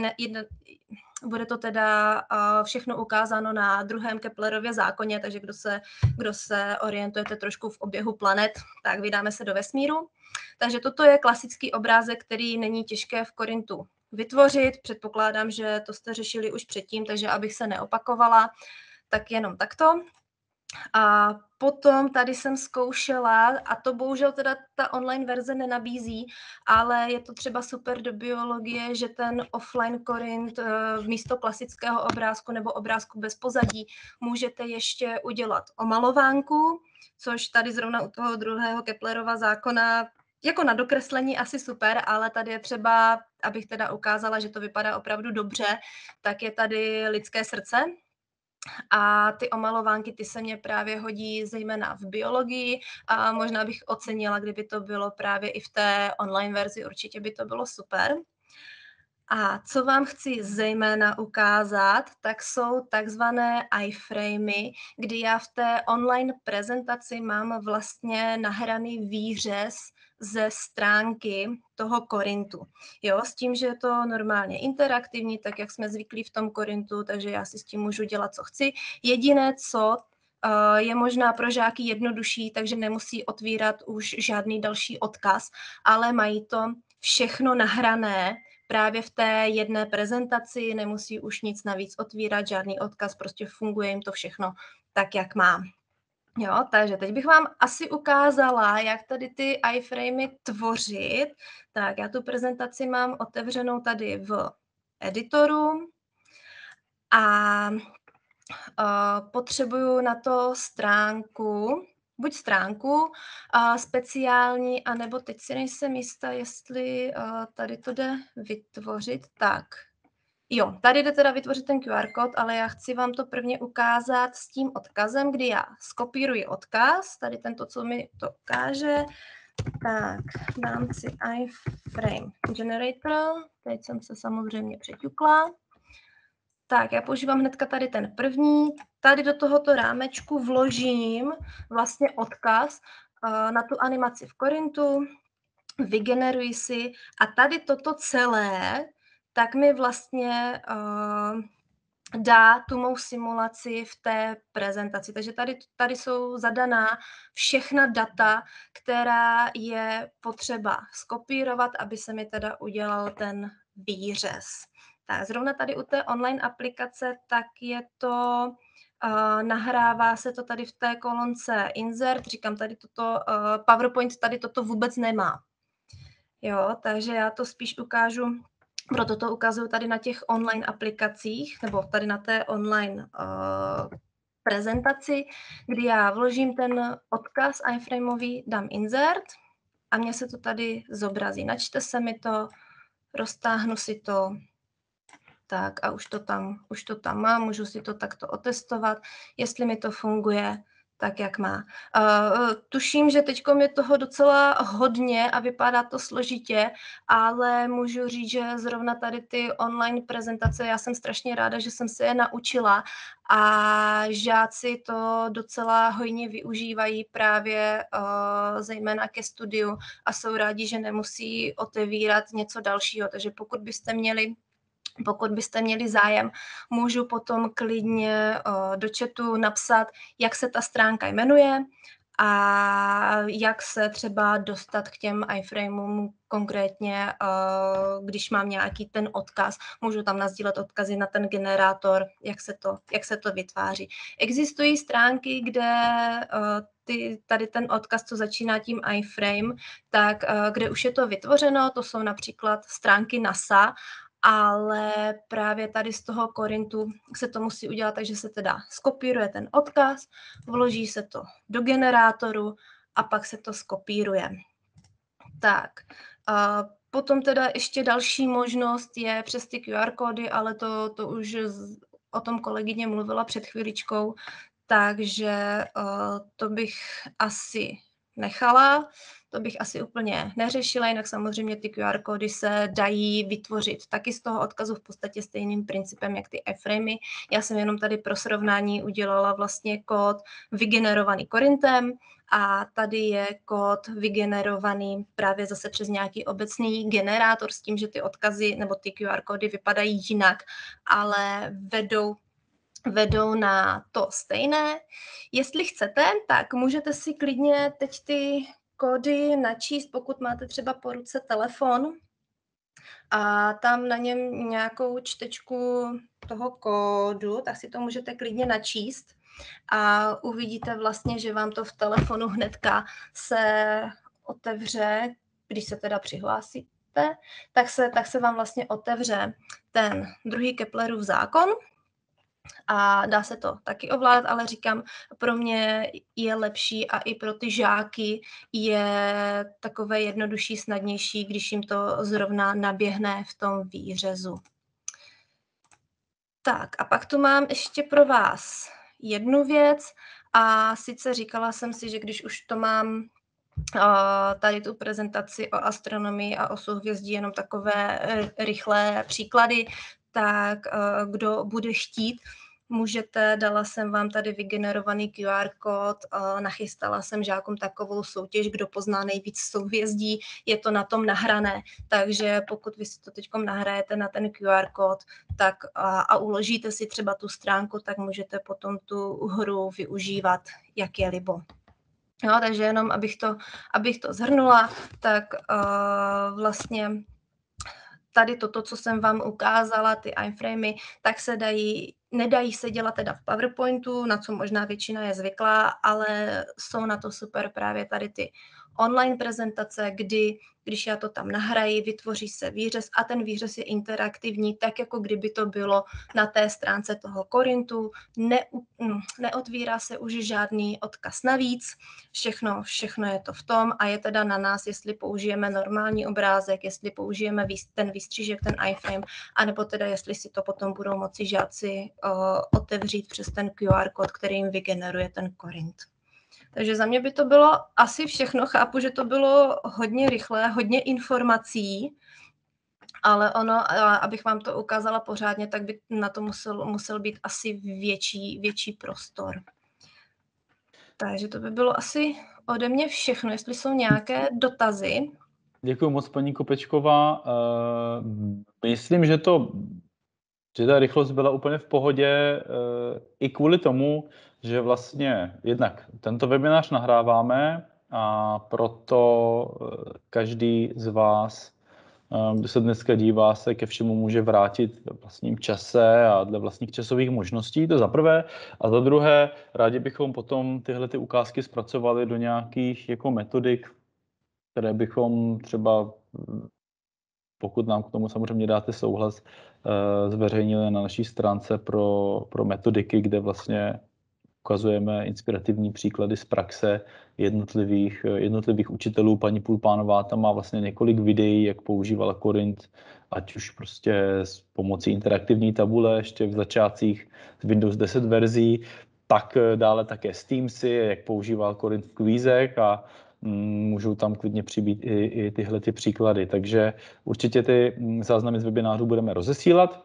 Bude to teda všechno ukázáno na druhém Keplerově zákoně, takže kdo se orientujete trošku v oběhu planet, tak vydáme se do vesmíru. Takže toto je klasický obrázek, který není těžké v Corintu vytvořit. Předpokládám, že to jste řešili už předtím, takže abych se neopakovala, tak jenom takto. A potom tady jsem zkoušela, a to bohužel teda ta online verze nenabízí, ale je to třeba super do biologie, že ten offline Corint místo klasického obrázku nebo obrázku bez pozadí můžete ještě udělat omalovánku, což tady zrovna u toho druhého Keplerova zákona jako na dokreslení asi super, ale tady je třeba, abych teda ukázala, že to vypadá opravdu dobře, tak je tady lidské srdce. A ty omalovánky, ty se mě právě hodí zejména v biologii a možná bych ocenila, kdyby to bylo právě i v té online verzi, určitě by to bylo super. A co vám chci zejména ukázat, tak jsou takzvané iframey, kdy já v té online prezentaci mám vlastně nahraný výřez ze stránky toho Corintu. Jo, s tím, že je to normálně interaktivní, tak jak jsme zvyklí v tom Corintu, takže já si s tím můžu dělat, co chci. Jediné, co je možná pro žáky jednodušší, takže nemusí otvírat už žádný další odkaz, ale mají to všechno nahrané právě v té jedné prezentaci, nemusí už nic navíc otvírat, žádný odkaz, prostě funguje jim to všechno tak, jak má. Jo, takže teď bych vám asi ukázala, jak tady ty iframey tvořit. Tak já tu prezentaci mám otevřenou tady v editoru a potřebuju na to stránku, buď stránku speciální, anebo teď si nejsem jistá, jestli tady to jde vytvořit. Tak, jo, tady jde teda vytvořit ten QR kód, ale já chci vám to prvně ukázat s tím odkazem, kdy já skopíruji odkaz, tady tento, co mi to ukáže. Tak, dám si iframe generator, teď jsem se samozřejmě přeťukla. Tak, já používám hnedka tady ten první. Tady do tohoto rámečku vložím vlastně odkaz na tu animaci v Corintu, vygeneruji si a tady toto celé, tak mi vlastně dá tu mou simulaci v té prezentaci. Takže tady jsou zadaná všechna data, která je potřeba skopírovat, aby se mi teda udělal ten výřez. Tak zrovna tady u té online aplikace, tak je to, nahrává se to tady v té kolonce insert, říkám, tady toto, PowerPoint tady toto vůbec nemá. Jo, takže já to spíš ukážu, proto to ukazuju tady na těch online aplikacích, nebo tady na té online prezentaci, kdy já vložím ten odkaz iframeový, dám insert a mně se to tady zobrazí. Načte se mi to, roztáhnu si to, tak a už to tam mám, můžu si to takto otestovat, jestli mi to funguje tak, jak má. Tuším, že teď je toho docela hodně a vypadá to složitě, ale můžu říct, že zrovna tady ty online prezentace, já jsem strašně ráda, že jsem se je naučila a žáci to docela hojně využívají právě zejména ke studiu a jsou rádi, že nemusí otevírat něco dalšího. Takže pokud byste měli zájem, můžu potom klidně do chatu napsat, jak se ta stránka jmenuje a jak se třeba dostat k těm iframeům konkrétně, když mám nějaký ten odkaz. Můžu tam nasdílet odkazy na ten generátor, jak se to vytváří. Existují stránky, kde tady ten odkaz, co začíná tím iframe, tak kde už je to vytvořeno, to jsou například stránky NASA, ale právě tady z toho Corintu se to musí udělat, takže se teda skopíruje ten odkaz, vloží se to do generátoru a pak se to skopíruje. Tak, potom teda ještě další možnost je přes ty QR kódy, ale to už o tom kolegyně mluvila před chvíličkou, takže to bych asi nechala, to bych asi úplně neřešila, jinak samozřejmě ty QR kódy se dají vytvořit taky z toho odkazu v podstatě stejným principem, jak ty iframey. Já jsem jenom tady pro srovnání udělala vlastně kód vygenerovaný Corintem a tady je kód vygenerovaný právě zase přes nějaký obecný generátor s tím, že ty odkazy nebo ty QR kódy vypadají jinak, ale vedou na to stejné. Jestli chcete, tak můžete si klidně teď ty kódy načíst, pokud máte třeba po ruce telefon a tam na něm nějakou čtečku toho kódu, tak si to můžete klidně načíst a uvidíte vlastně, že vám to v telefonu hnedka se otevře, když se teda přihlásíte, tak se vám vlastně otevře ten druhý Keplerův zákon, a dá se to taky ovládat, ale říkám, pro mě je lepší a i pro ty žáky je takové jednodušší, snadnější, když jim to zrovna naběhne v tom výřezu. Tak a pak tu mám ještě pro vás jednu věc a sice říkala jsem si, že když už to mám tady tu prezentaci o astronomii a o souhvězdí, jenom takové rychlé příklady, tak kdo bude chtít, můžete, dala jsem vám tady vygenerovaný QR kód, nachystala jsem žákům takovou soutěž, kdo pozná nejvíc souhvězdí, je to na tom nahrané, takže pokud vy si to teď nahrajete na ten QR kód tak a uložíte si třeba tu stránku, tak můžete potom tu hru využívat, jak je libo. No, takže jenom, abych to shrnula, tak vlastně tady toto, co jsem vám ukázala, ty iframey, tak se dají Nedají se dělat teda v PowerPointu, na co možná většina je zvyklá, ale jsou na to super právě tady ty online prezentace, když já to tam nahraji, vytvoří se výřez a ten výřez je interaktivní, tak jako kdyby to bylo na té stránce toho Korintu. Neotvírá se už žádný odkaz navíc, všechno je to v tom a je teda na nás, jestli použijeme normální obrázek, jestli použijeme ten výstřížek, ten iframe, anebo teda jestli si to potom budou moci žáci otevřít přes ten QR kód, který jim vygeneruje ten Korint. Takže za mě by to bylo asi všechno. Chápu, že to bylo hodně rychlé, hodně informací, ale ono, abych vám to ukázala pořádně, tak by na to musel být asi větší prostor. Takže to by bylo asi ode mě všechno, jestli jsou nějaké dotazy. Děkuji moc, paní Kopečková. Myslím, že ta rychlost byla úplně v pohodě i kvůli tomu, že vlastně jednak tento webinář nahráváme a proto každý z vás, kdo se dneska dívá, se ke všemu může vrátit ve vlastním čase a dle vlastních časových možností, to za prvé. A za druhé, rádi bychom potom tyhle ty ukázky zpracovali do nějakých jako metodik, které bychom třeba, pokud nám k tomu samozřejmě dáte souhlas, zveřejnili na naší stránce pro metodiky, kde vlastně ukazujeme inspirativní příklady z praxe jednotlivých učitelů. Paní Pulpánová tam má vlastně několik videí, jak používala Korint, ať už prostě s pomocí interaktivní tabule ještě v začátcích z Windows 10 verzí, tak dále také s Teamsy, jak používal Korint v kvízech a můžou tam klidně přibýt i tyhle ty příklady. Takže určitě ty záznamy z webinářů budeme rozesílat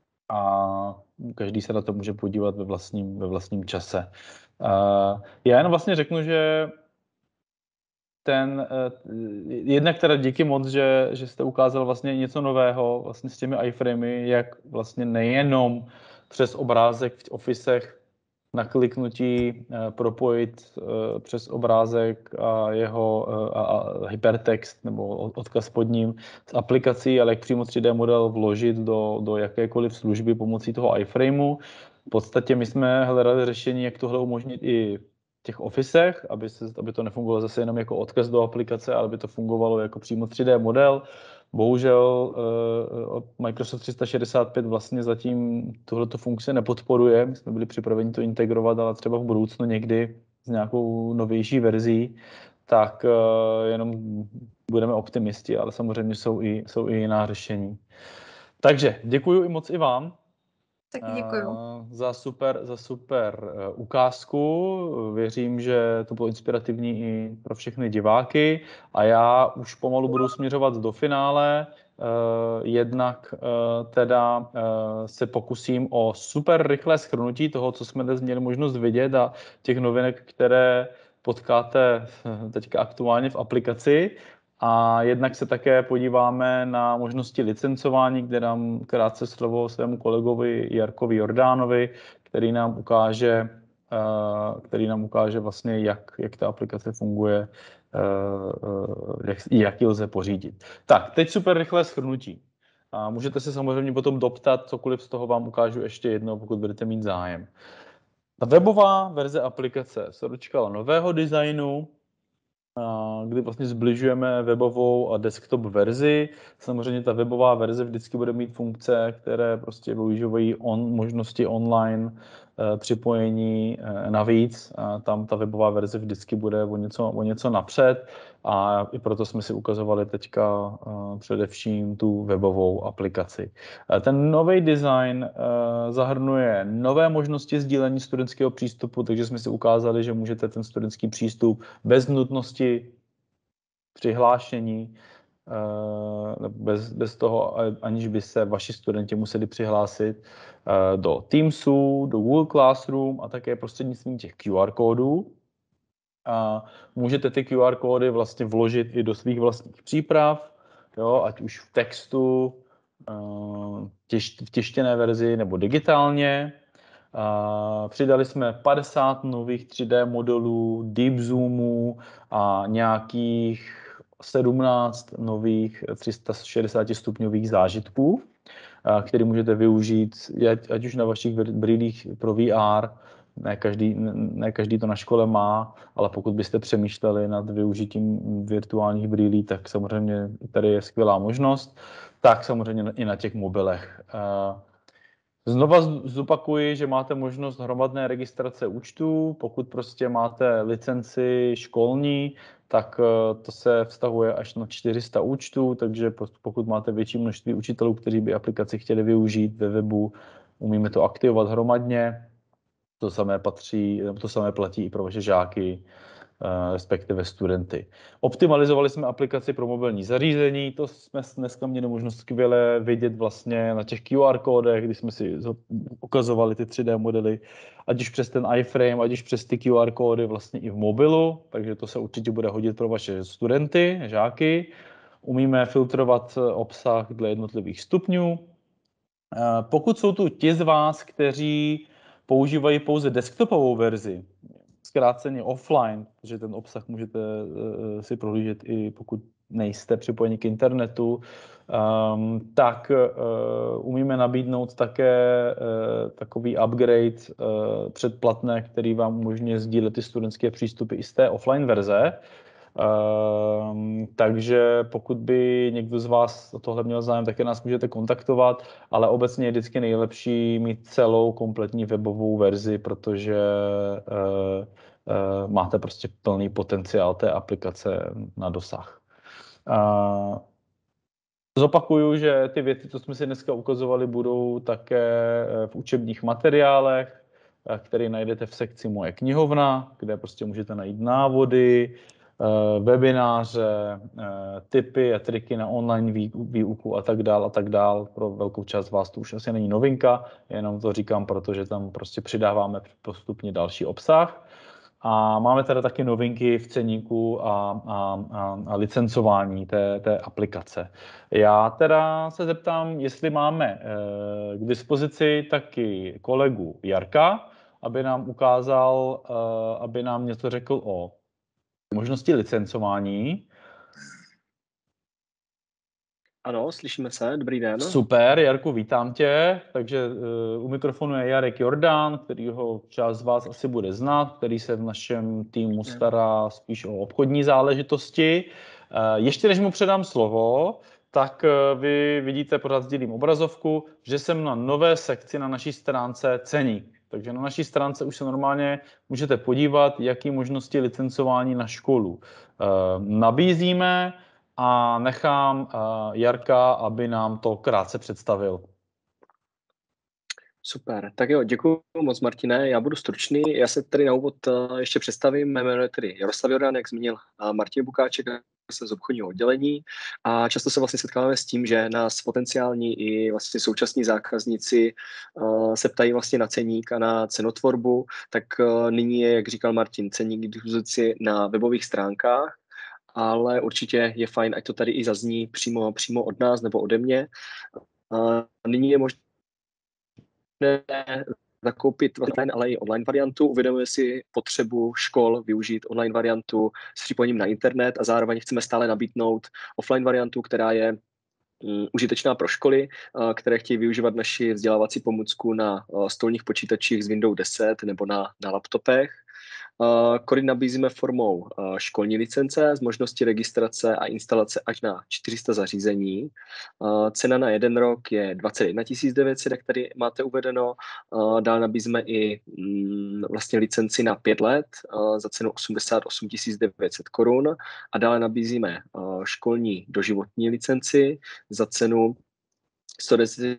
a každý se na to může podívat ve vlastním čase. Já jenom vlastně řeknu, že jednak teda díky moc, že jste ukázal vlastně něco nového vlastně s těmi iframey, jak vlastně nejenom přes obrázek v Officech na kliknutí propojit přes obrázek a jeho hypertext nebo odkaz pod ním s aplikací, ale jak přímo 3D model vložit do jakékoliv služby pomocí toho iframeu. V podstatě my jsme hledali řešení, jak tohle umožnit i v těch Officech, aby to nefungovalo zase jenom jako odkaz do aplikace, ale aby to fungovalo jako přímo 3D model. Bohužel Microsoft 365 vlastně zatím tuhleto funkci nepodporuje. My jsme byli připraveni to integrovat, ale třeba v budoucnu někdy s nějakou novější verzí, tak jenom budeme optimisti, ale samozřejmě jsou i jiná řešení. Takže děkuji moc i vám. Tak děkuju. Za super ukázku. Věřím, že to bylo inspirativní i pro všechny diváky a já už pomalu budu směřovat do finále. Jednak teda se pokusím o super rychlé shrnutí toho, co jsme dnes měli možnost vidět a těch novinek, které potkáte teďka aktuálně v aplikaci. A jednak se také podíváme na možnosti licencování, kde dám krátce slovo svému kolegovi Jarkovi Jordánovi, který nám ukáže vlastně, jak ta aplikace funguje, jak ji lze pořídit. Tak, teď super rychlé shrnutí. A můžete se samozřejmě potom doptat, cokoliv z toho vám ukážu ještě jednou, pokud budete mít zájem. Ta webová verze aplikace se dočkala nového designu, kdy vlastně zbližujeme webovou a desktop verzi. Samozřejmě ta webová verze vždycky bude mít funkce, které prostě využívají možnosti online připojení navíc. Tam ta webová verze vždycky bude o něco napřed a i proto jsme si ukazovali teďka především tu webovou aplikaci. Ten nový design zahrnuje nové možnosti sdílení studentského přístupu, takže jsme si ukázali, že můžete ten studentský přístup bez nutnosti přihlášení, bez toho, aniž by se vaši studenti museli přihlásit do Teamsu, do Google Classroom a také prostřednictvím těch QR kódů. A můžete ty QR kódy vlastně vložit i do svých vlastních příprav, jo, ať už v textu, v tištěné verzi nebo digitálně. Přidali jsme 50 nových 3D modelů, Deep Zoomů a nějakých 17 nových 360 stupňových zážitků. který můžete využít, ať už na vašich brýlích pro VR, ne každý to na škole má, ale pokud byste přemýšleli nad využitím virtuálních brýlí, tak samozřejmě tady je skvělá možnost, tak samozřejmě i na těch mobilech. Znova zopakuji, že máte možnost hromadné registrace účtů. Pokud prostě máte licenci školní, tak to se vztahuje až na 400 účtů, takže pokud máte větší množství učitelů, kteří by aplikaci chtěli využít ve webu, umíme to aktivovat hromadně. To samé platí i pro vaše žáky, respektive studenty. Optimalizovali jsme aplikaci pro mobilní zařízení, to jsme dneska měli možnost skvěle vidět vlastně na těch QR kódech, kdy jsme si ukazovali ty 3D modely, ať už přes ten iframe, ať už přes ty QR kódy vlastně i v mobilu, takže to se určitě bude hodit pro vaše studenty, žáky. Umíme filtrovat obsah dle jednotlivých stupňů. Pokud jsou tu ti z vás, kteří používají pouze desktopovou verzi, zkráceně offline, protože ten obsah můžete si prohlížet i pokud nejste připojeni k internetu, tak umíme nabídnout také takový upgrade předplatné, který vám umožňuje sdílet ty studentské přístupy i z té offline verze. Takže pokud by někdo z vás o tohle měl zájem, tak nás můžete kontaktovat, ale obecně je vždycky nejlepší mít celou kompletní webovou verzi, protože máte prostě plný potenciál té aplikace na dosah. Zopakuju, že ty věci, co jsme si dneska ukazovali, budou také v učebních materiálech, které najdete v sekci Moje knihovna, kde prostě můžete najít návody, webináře, tipy a triky na online výuku a tak dál. Pro velkou část vás to už asi není novinka, jenom to říkám, protože tam prostě přidáváme postupně další obsah. A máme teda taky novinky v ceníku a licencování té aplikace. Já teda se zeptám, jestli máme k dispozici taky kolegu Jarka, aby nám ukázal, aby nám něco řekl o možnosti licencování. Ano, slyšíme se, dobrý den. Super, Jarku, vítám tě. Takže u mikrofonu je Jarek Jordán, kterýho část z vás asi bude znát, který se v našem týmu stará spíš o obchodní záležitosti. Ještě než mu předám slovo, tak vy vidíte, pořád sdílím obrazovku, že jsem na nové sekci na naší stránce Ceník. Takže na naší stránce už se normálně můžete podívat, jaké možnosti licencování na školu nabízíme, a nechám Jarka, aby nám to krátce představil. Super, tak jo, děkuji moc, Martine, já budu stručný, já se tady na úvod ještě představím, mé jméno je tedy Jaroslav Jordán, jak zmínil Martin Bukáček, jsem z obchodního oddělení a často se vlastně setkáváme s tím, že nás potenciální i vlastně současní zákazníci se ptají vlastně na ceník a na cenotvorbu, tak nyní je, jak říkal Martin, ceník k dispozici na webových stránkách, ale určitě je fajn, ať to tady i zazní přímo od nás nebo ode mě. Nyní je možné zakoupit offline, ale i online variantu. Uvědomujeme si potřebu škol využít online variantu s připojením na internet a zároveň chceme stále nabídnout offline variantu, která je užitečná pro školy, které chtějí využívat naši vzdělávací pomůcku na stolních počítačích z Windows 10 nebo na laptopech. Corin nabízíme formou školní licence s možností registrace a instalace až na 400 zařízení. Cena na 1 rok je 21 900, jak tady máte uvedeno. Dál nabízíme i vlastně licenci na 5 let za cenu 88 900 korun a dále nabízíme školní doživotní licenci za cenu 110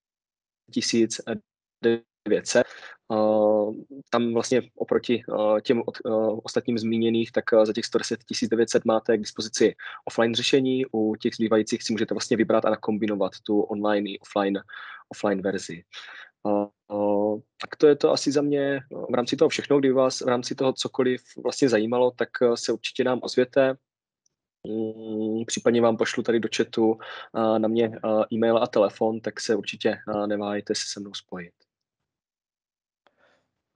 900. Tam vlastně oproti těm ostatním zmíněných, tak za těch 110 900 máte k dispozici offline řešení, u těch zbývajících si můžete vlastně vybrat a nakombinovat tu online i offline verzi. Tak to je to asi za mě v rámci toho všechno. Kdyby vás v rámci toho cokoliv vlastně zajímalo, tak se určitě nám ozvěte. Případně vám pošlu tady do chatu na mě e-mail a telefon, tak se určitě neváhejte se mnou spojit.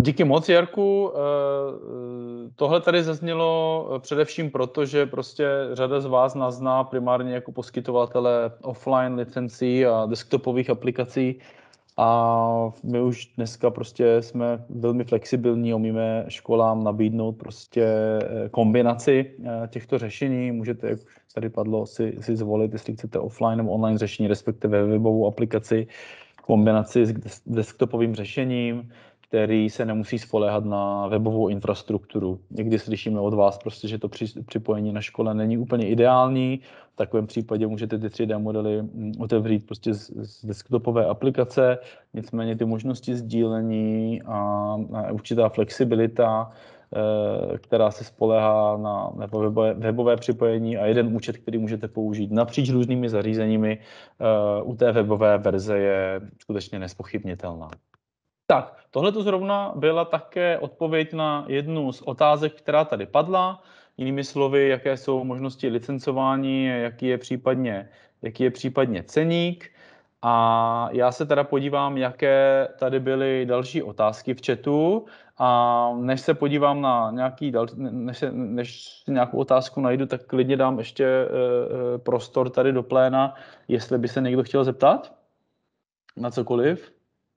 Díky moc, Jarku. Tohle tady zaznělo především proto, že prostě řada z vás nás zná primárně jako poskytovatele offline licencí a desktopových aplikací. A my už dneska prostě jsme velmi flexibilní, umíme školám nabídnout prostě kombinaci těchto řešení. Můžete, jak tady padlo, si zvolit, jestli chcete offline nebo online řešení, respektive webovou aplikaci, kombinaci s desktopovým řešením, který se nemusí spoléhat na webovou infrastrukturu. Někdy slyšíme od vás prostě, že to připojení na škole není úplně ideální. V takovém případě můžete ty 3D modely otevřít prostě z desktopové aplikace, nicméně ty možnosti sdílení a určitá flexibilita, která se spoléhá na webové připojení a jeden účet, který můžete použít napříč různými zařízeními, u té webové verze je skutečně nezpochybnitelná. Tak, tohle to zrovna byla také odpověď na jednu z otázek, která tady padla. Jinými slovy, jaké jsou možnosti licencování, jaký je případně ceník. A já se teda podívám, jaké tady byly další otázky v chatu. A než se podívám na než nějakou otázku najdu, tak klidně dám ještě prostor tady do pléna, jestli by se někdo chtěl zeptat na cokoliv.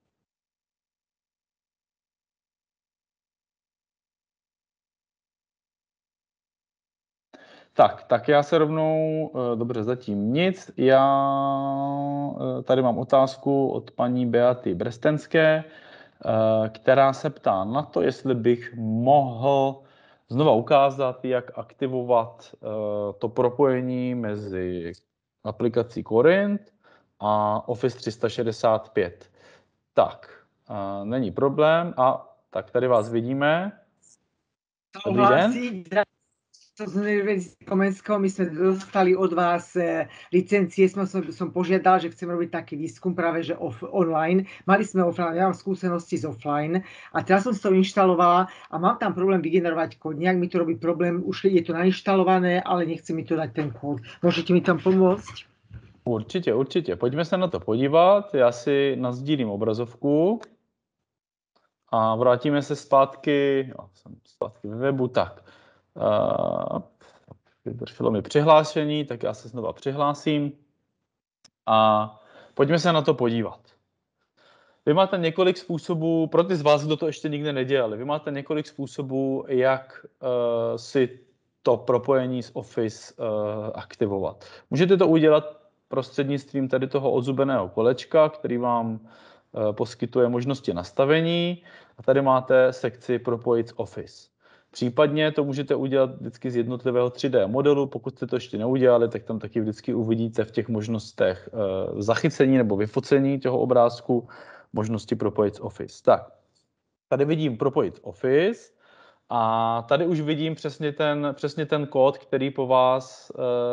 Tak já se rovnou, dobře, zatím nic. Já tady mám otázku od paní Beaty Brestenské, která se ptá na to, jestli bych mohl znova ukázat, jak aktivovat to propojení mezi aplikací Corinth a Office 365. Tak, není problém. A tak tady vás vidíme. Dobrý den. Z Univerzity Komenského my sme dostali od vás licencie, som požiadal, že chcem robiť taký výskum práve, že online. Mali sme offline, ja mám skúsenosti z offline a teraz som si to inštalovala a mám tam problém vygenerovať kód. Nejak mi to robí problém, už je to nainštalované, ale nechce mi to dať ten kód. Môžete mi tam pomôcť? Určitě. Pojďme se na to podívat. Já si nasdílím obrazovku a vrátíme se zpátky, jsem zpátky ve webu, tak. Vydrželo mi přihlášení, tak já se znova přihlásím a pojďme se na to podívat. Vy máte několik způsobů, pro ty z vás, kdo to ještě nikdy nedělali, vy máte několik způsobů, jak si to propojení s Office aktivovat. Můžete to udělat prostřednictvím tady toho odzubeného kolečka, který vám poskytuje možnosti nastavení a tady máte sekci propojit s Office. Případně to můžete udělat vždycky z jednotlivého 3D modelu. Pokud jste to ještě neudělali, tak tam taky vždycky uvidíte v těch možnostech zachycení nebo vyfocení toho obrázku možnosti propojit s Office. Tak, tady vidím propojit Office a tady už vidím přesně ten kód, který po vás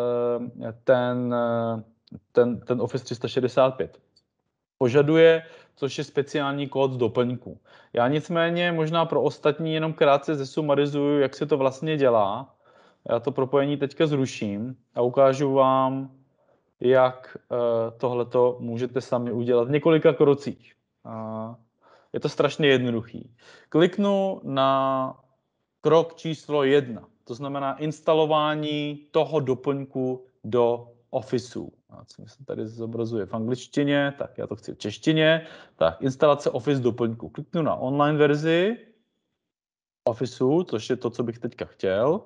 ten Office 365 požaduje, což je speciální kód z doplňku. Já nicméně možná pro ostatní jenom krátce zesumarizuju, jak se to vlastně dělá. Já to propojení teďka zruším a ukážu vám, jak tohleto můžete sami udělat v několika krocích. Je to strašně jednoduchý. Kliknu na krok číslo 1, to znamená instalování toho doplňku do Officeu. Co se tady zobrazuje v angličtině, tak já to chci v češtině. Tak, instalace Office doplňku. Kliknu na online verzi Officeu, což je to, co bych teďka chtěl.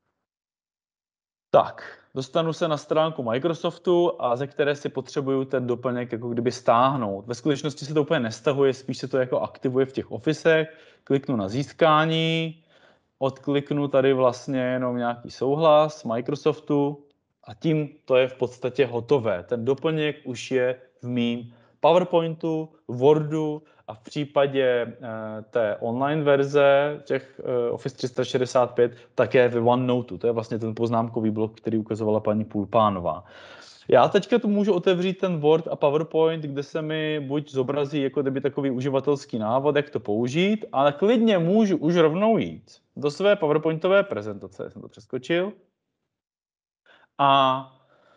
Tak, dostanu se na stránku Microsoftu, a ze které si potřebuju ten doplněk jako kdyby stáhnout. Ve skutečnosti se to úplně nestahuje, spíš se to jako aktivuje v těch Officech. Kliknu na získání, odkliknu tady vlastně jenom nějaký souhlas Microsoftu a tím to je v podstatě hotové. Ten doplněk už je v mým PowerPointu, Wordu a v případě té online verze těch Office 365 také ve OneNoteu. To je vlastně ten poznámkový blok, který ukazovala paní Pulpánová. Já teďka tu můžu otevřít ten Word a PowerPoint, kde se mi buď zobrazí jako kdyby takový uživatelský návod, jak to použít, ale klidně můžu už rovnou jít do své PowerPointové prezentace, jsem to přeskočil. A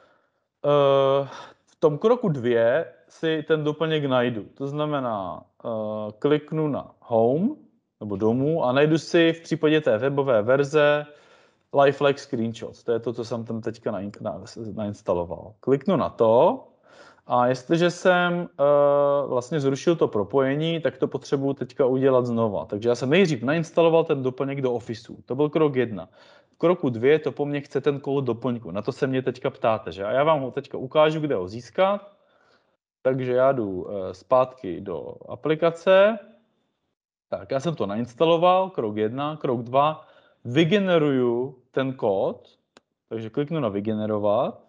v tom kroku 2 si ten doplněk najdu. To znamená, kliknu na Home nebo domů a najdu si v případě té webové verze LifeLike Screenshots. To je to, co jsem tam teďka nainstaloval. Kliknu na to a jestliže jsem vlastně zrušil to propojení, tak to potřebuji teďka udělat znova. Takže já jsem nejdřív nainstaloval ten doplněk do Officeu. To byl krok 1. V kroku 2 to po mně chce ten kód doplňku. Na to se mě teďka ptáte, že? A já vám ho teďka ukážu, kde ho získat. Takže já jdu zpátky do aplikace. Tak, já jsem to nainstaloval, krok 1, krok 2. Vygeneruju ten kód, takže kliknu na vygenerovat.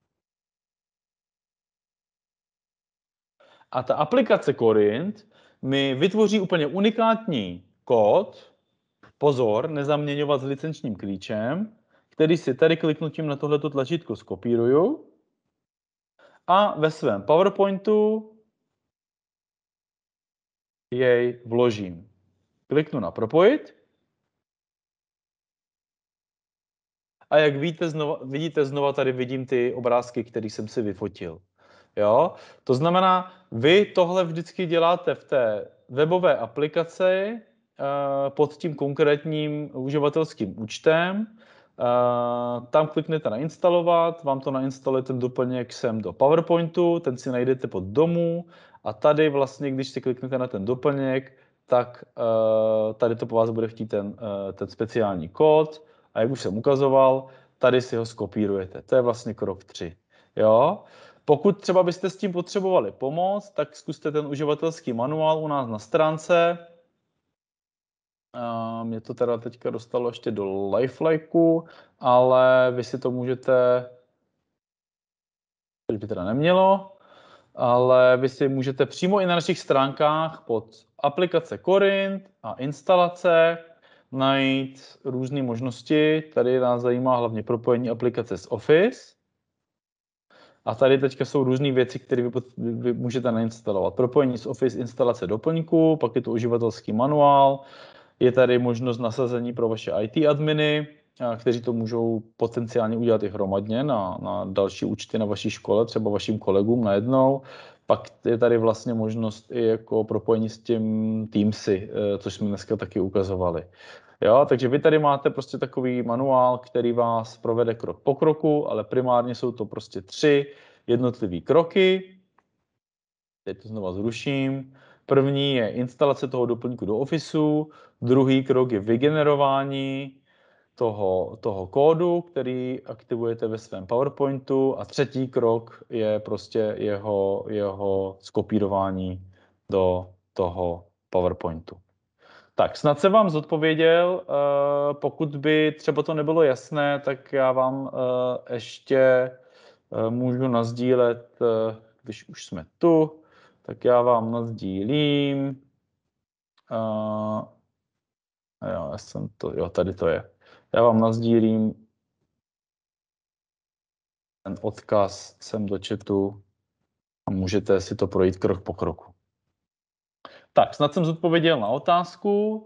A ta aplikace Corinth mi vytvoří úplně unikátní kód, pozor, nezaměňovat s licenčním klíčem, který si tady kliknutím na tohleto tlačítko skopíruju a ve svém PowerPointu jej vložím. Kliknu na propojit a jak vidíte znova tady vidím ty obrázky, které jsem si vyfotil. Jo? To znamená, vy tohle vždycky děláte v té webové aplikaci pod tím konkrétním uživatelským účtem. Tam kliknete na instalovat, vám to nainstaluje ten doplněk sem do PowerPointu, ten si najdete pod domů a tady vlastně, když si kliknete na ten doplněk, tak tady to po vás bude chtít ten speciální kód a jak už jsem ukazoval, tady si ho skopírujete. To je vlastně krok 3. Jo? Pokud třeba byste s tím potřebovali pomoc, tak zkuste ten uživatelský manuál u nás na stránce. Mě to teda teďka dostalo ještě do LifeLikeu, ale vy si to můžete, teď by teda nemělo, ale vy si můžete přímo i na našich stránkách pod aplikace Corinth a instalace najít různé možnosti. Tady nás zajímá hlavně propojení aplikace s Office. A tady teďka jsou různé věci, které vy můžete nainstalovat. Propojení s Office, instalace doplňků, pak je to uživatelský manuál, je tady možnost nasazení pro vaše IT adminy, kteří to můžou potenciálně udělat i hromadně na další účty na vaší škole, třeba vašim kolegům najednou. Pak je tady vlastně možnost i jako propojení s tím Teamsy, což jsme dneska taky ukazovali. Jo, takže vy tady máte prostě takový manuál, který vás provede krok po kroku, ale primárně jsou to prostě 3 jednotlivé kroky. Teď to znova zruším. První je instalace toho doplňku do Officeu, druhý krok je vygenerování toho kódu, který aktivujete ve svém PowerPointu a třetí krok je prostě jeho skopírování do toho PowerPointu. Tak, snad jsem vám zodpověděl. Pokud by třeba to nebylo jasné, tak já vám ještě můžu nasdílet, když už jsme tu, tak já vám nasdílím. Tady to je. Já vám nasdílím ten odkaz sem do chatu a můžete si to projít krok po kroku. Tak, snad jsem zodpověděl na otázku.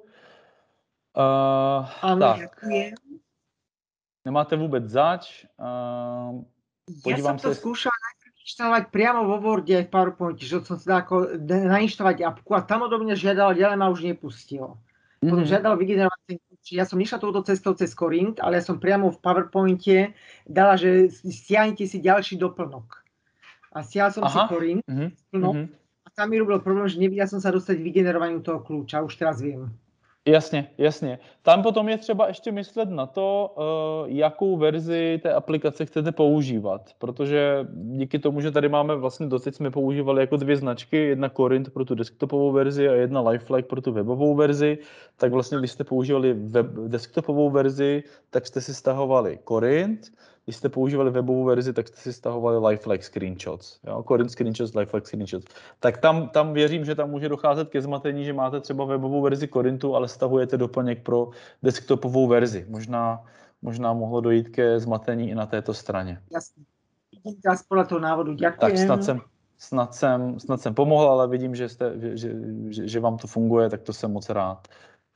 Áno, ďakujem. Nemáte vůbec zač. Ja som to skúšal najprv inštalovať priamo vo Worde v PowerPointe, že som si dal ako nainštalovať apku a tam odo mňa žiadal, ďalej ma už nepustilo. Potom žiadal vygenerovať ten kľúč. Ja som nešla touto cestou cez Corinth, ale ja som priamo v PowerPointe dala, že stiahnite si ďalší doplnok. A stiahla som si Corinth a tam mi robil problém, že nevedela som sa dostať k vygenerovaniu toho kľúča. Už teraz viem. Jasně, jasně. Tam potom je třeba ještě myslet na to, jakou verzi té aplikace chcete používat, protože díky tomu, že tady máme vlastně doteď jsme používali jako 2 značky, jedna Corinth pro tu desktopovou verzi a jedna LifeLike pro tu webovou verzi, tak vlastně když jste používali desktopovou verzi, tak jste si stahovali Corinth, když jste používali webovou verzi, tak jste si stahovali LifeLike Screenshots. Jo? Corinth Screenshots, LifeLike Screenshots. Tak tam věřím, že tam může docházet ke zmatení, že máte třeba webovou verzi Corinthu, ale stahujete doplněk pro desktopovou verzi. Možná mohlo dojít ke zmatení i na této straně. Jasně. Teraz podľa toho návodu. Ďakujem. Tak snad jsem pomohl, ale vidím, že vám to funguje, tak to jsem moc rád.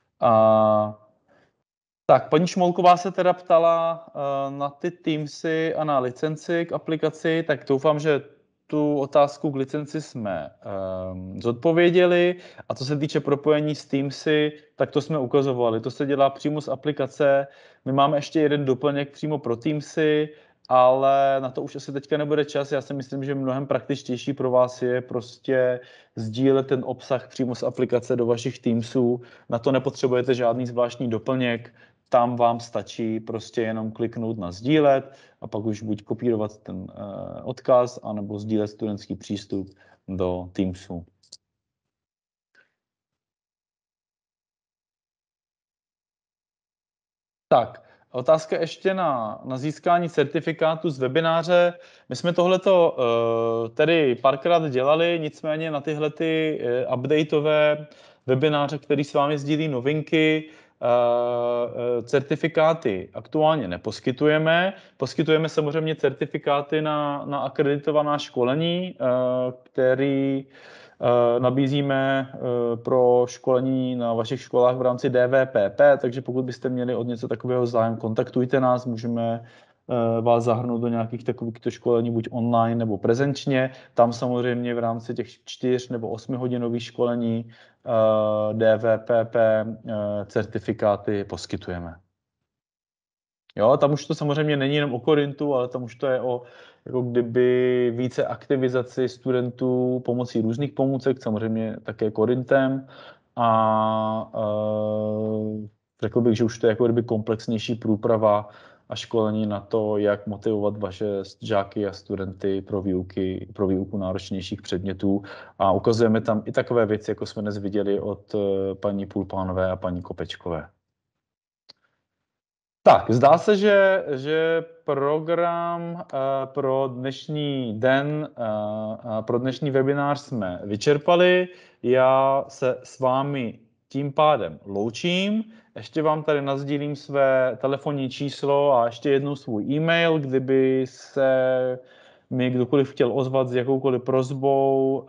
Tak, paní Šmolková se teda ptala na ty Teamsy a na licenci k aplikaci, tak doufám, že tu otázku k licenci jsme zodpověděli a co se týče propojení s Teamsy, tak to jsme ukazovali. To se dělá přímo z aplikace. My máme ještě jeden doplněk přímo pro Teamsy, ale na to už asi teďka nebude čas. Já si myslím, že mnohem praktičtější pro vás je prostě sdílet ten obsah přímo z aplikace do vašich Teamsů. Na to nepotřebujete žádný zvláštní doplněk. Tam vám stačí prostě jenom kliknout na sdílet a pak už buď kopírovat ten odkaz, anebo sdílet studentský přístup do Teamsu. Tak, otázka ještě na získání certifikátu z webináře. My jsme tohleto tedy párkrát dělali, nicméně na tyhle ty updateové webináře, který s vámi sdílí novinky, certifikáty aktuálně neposkytujeme. Poskytujeme samozřejmě certifikáty na akreditovaná školení, který nabízíme pro školení na vašich školách v rámci DVPP, takže pokud byste měli od něco takového zájem, kontaktujte nás, můžeme vás zahrnout do nějakých takovýchto školení, buď online nebo prezenčně. Tam samozřejmě v rámci těch 4 nebo 8 hodinových školení DVPP certifikáty poskytujeme. Jo, tam už to samozřejmě není jenom o Corintu, ale tam už to je o jako kdyby více aktivizaci studentů pomocí různých pomůcek, samozřejmě také Corintem a řekl bych, že už to je jako kdyby komplexnější průprava a školení na to, jak motivovat vaše žáky a studenty pro výuku náročnějších předmětů a ukazujeme tam i takové věci, jako jsme dnes viděli od paní Pulpánové a paní Kopečkové. Tak, zdá se, že program pro dnešní den, pro dnešní webinář jsme vyčerpali. Já se s vámi tím pádem loučím. Ještě vám tady nasdílím své telefonní číslo a ještě jednou svůj e-mail, kdyby se mi kdokoliv chtěl ozvat s jakoukoliv prosbou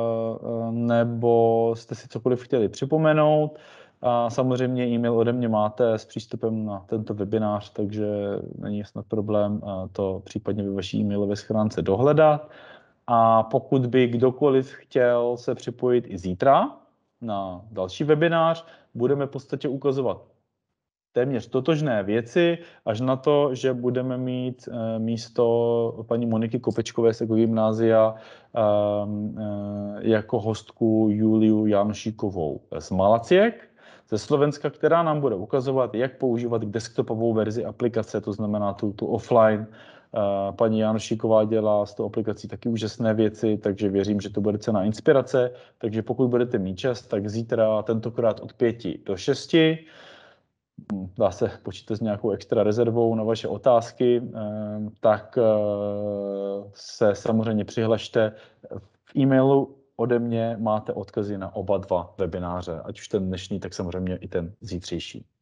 nebo jste si cokoliv chtěli připomenout. A samozřejmě e-mail ode mě máte s přístupem na tento webinář, takže není snad problém to případně ve vaší e-mailové schránce dohledat. A pokud by kdokoliv chtěl se připojit i zítra na další webinář, budeme v podstatě ukazovat téměř totožné věci, až na to, že budeme mít místo paní Moniky Kopečkové z Ekogymnázia jako hostku Juliu Janošíkovou z Malaciek ze Slovenska, která nám bude ukazovat, jak používat desktopovou verzi aplikace, to znamená tu offline. Paní Janošíková dělá s tou aplikací taky úžasné věci, takže věřím, že to bude cenná inspirace. Takže pokud budete mít čas, tak zítra tentokrát od 5 do 6. Dá se počítat s nějakou extra rezervou na vaše otázky, tak se samozřejmě přihlašte. V e-mailu ode mě máte odkazy na oba dva webináře, ať už ten dnešní, tak samozřejmě i ten zítřejší.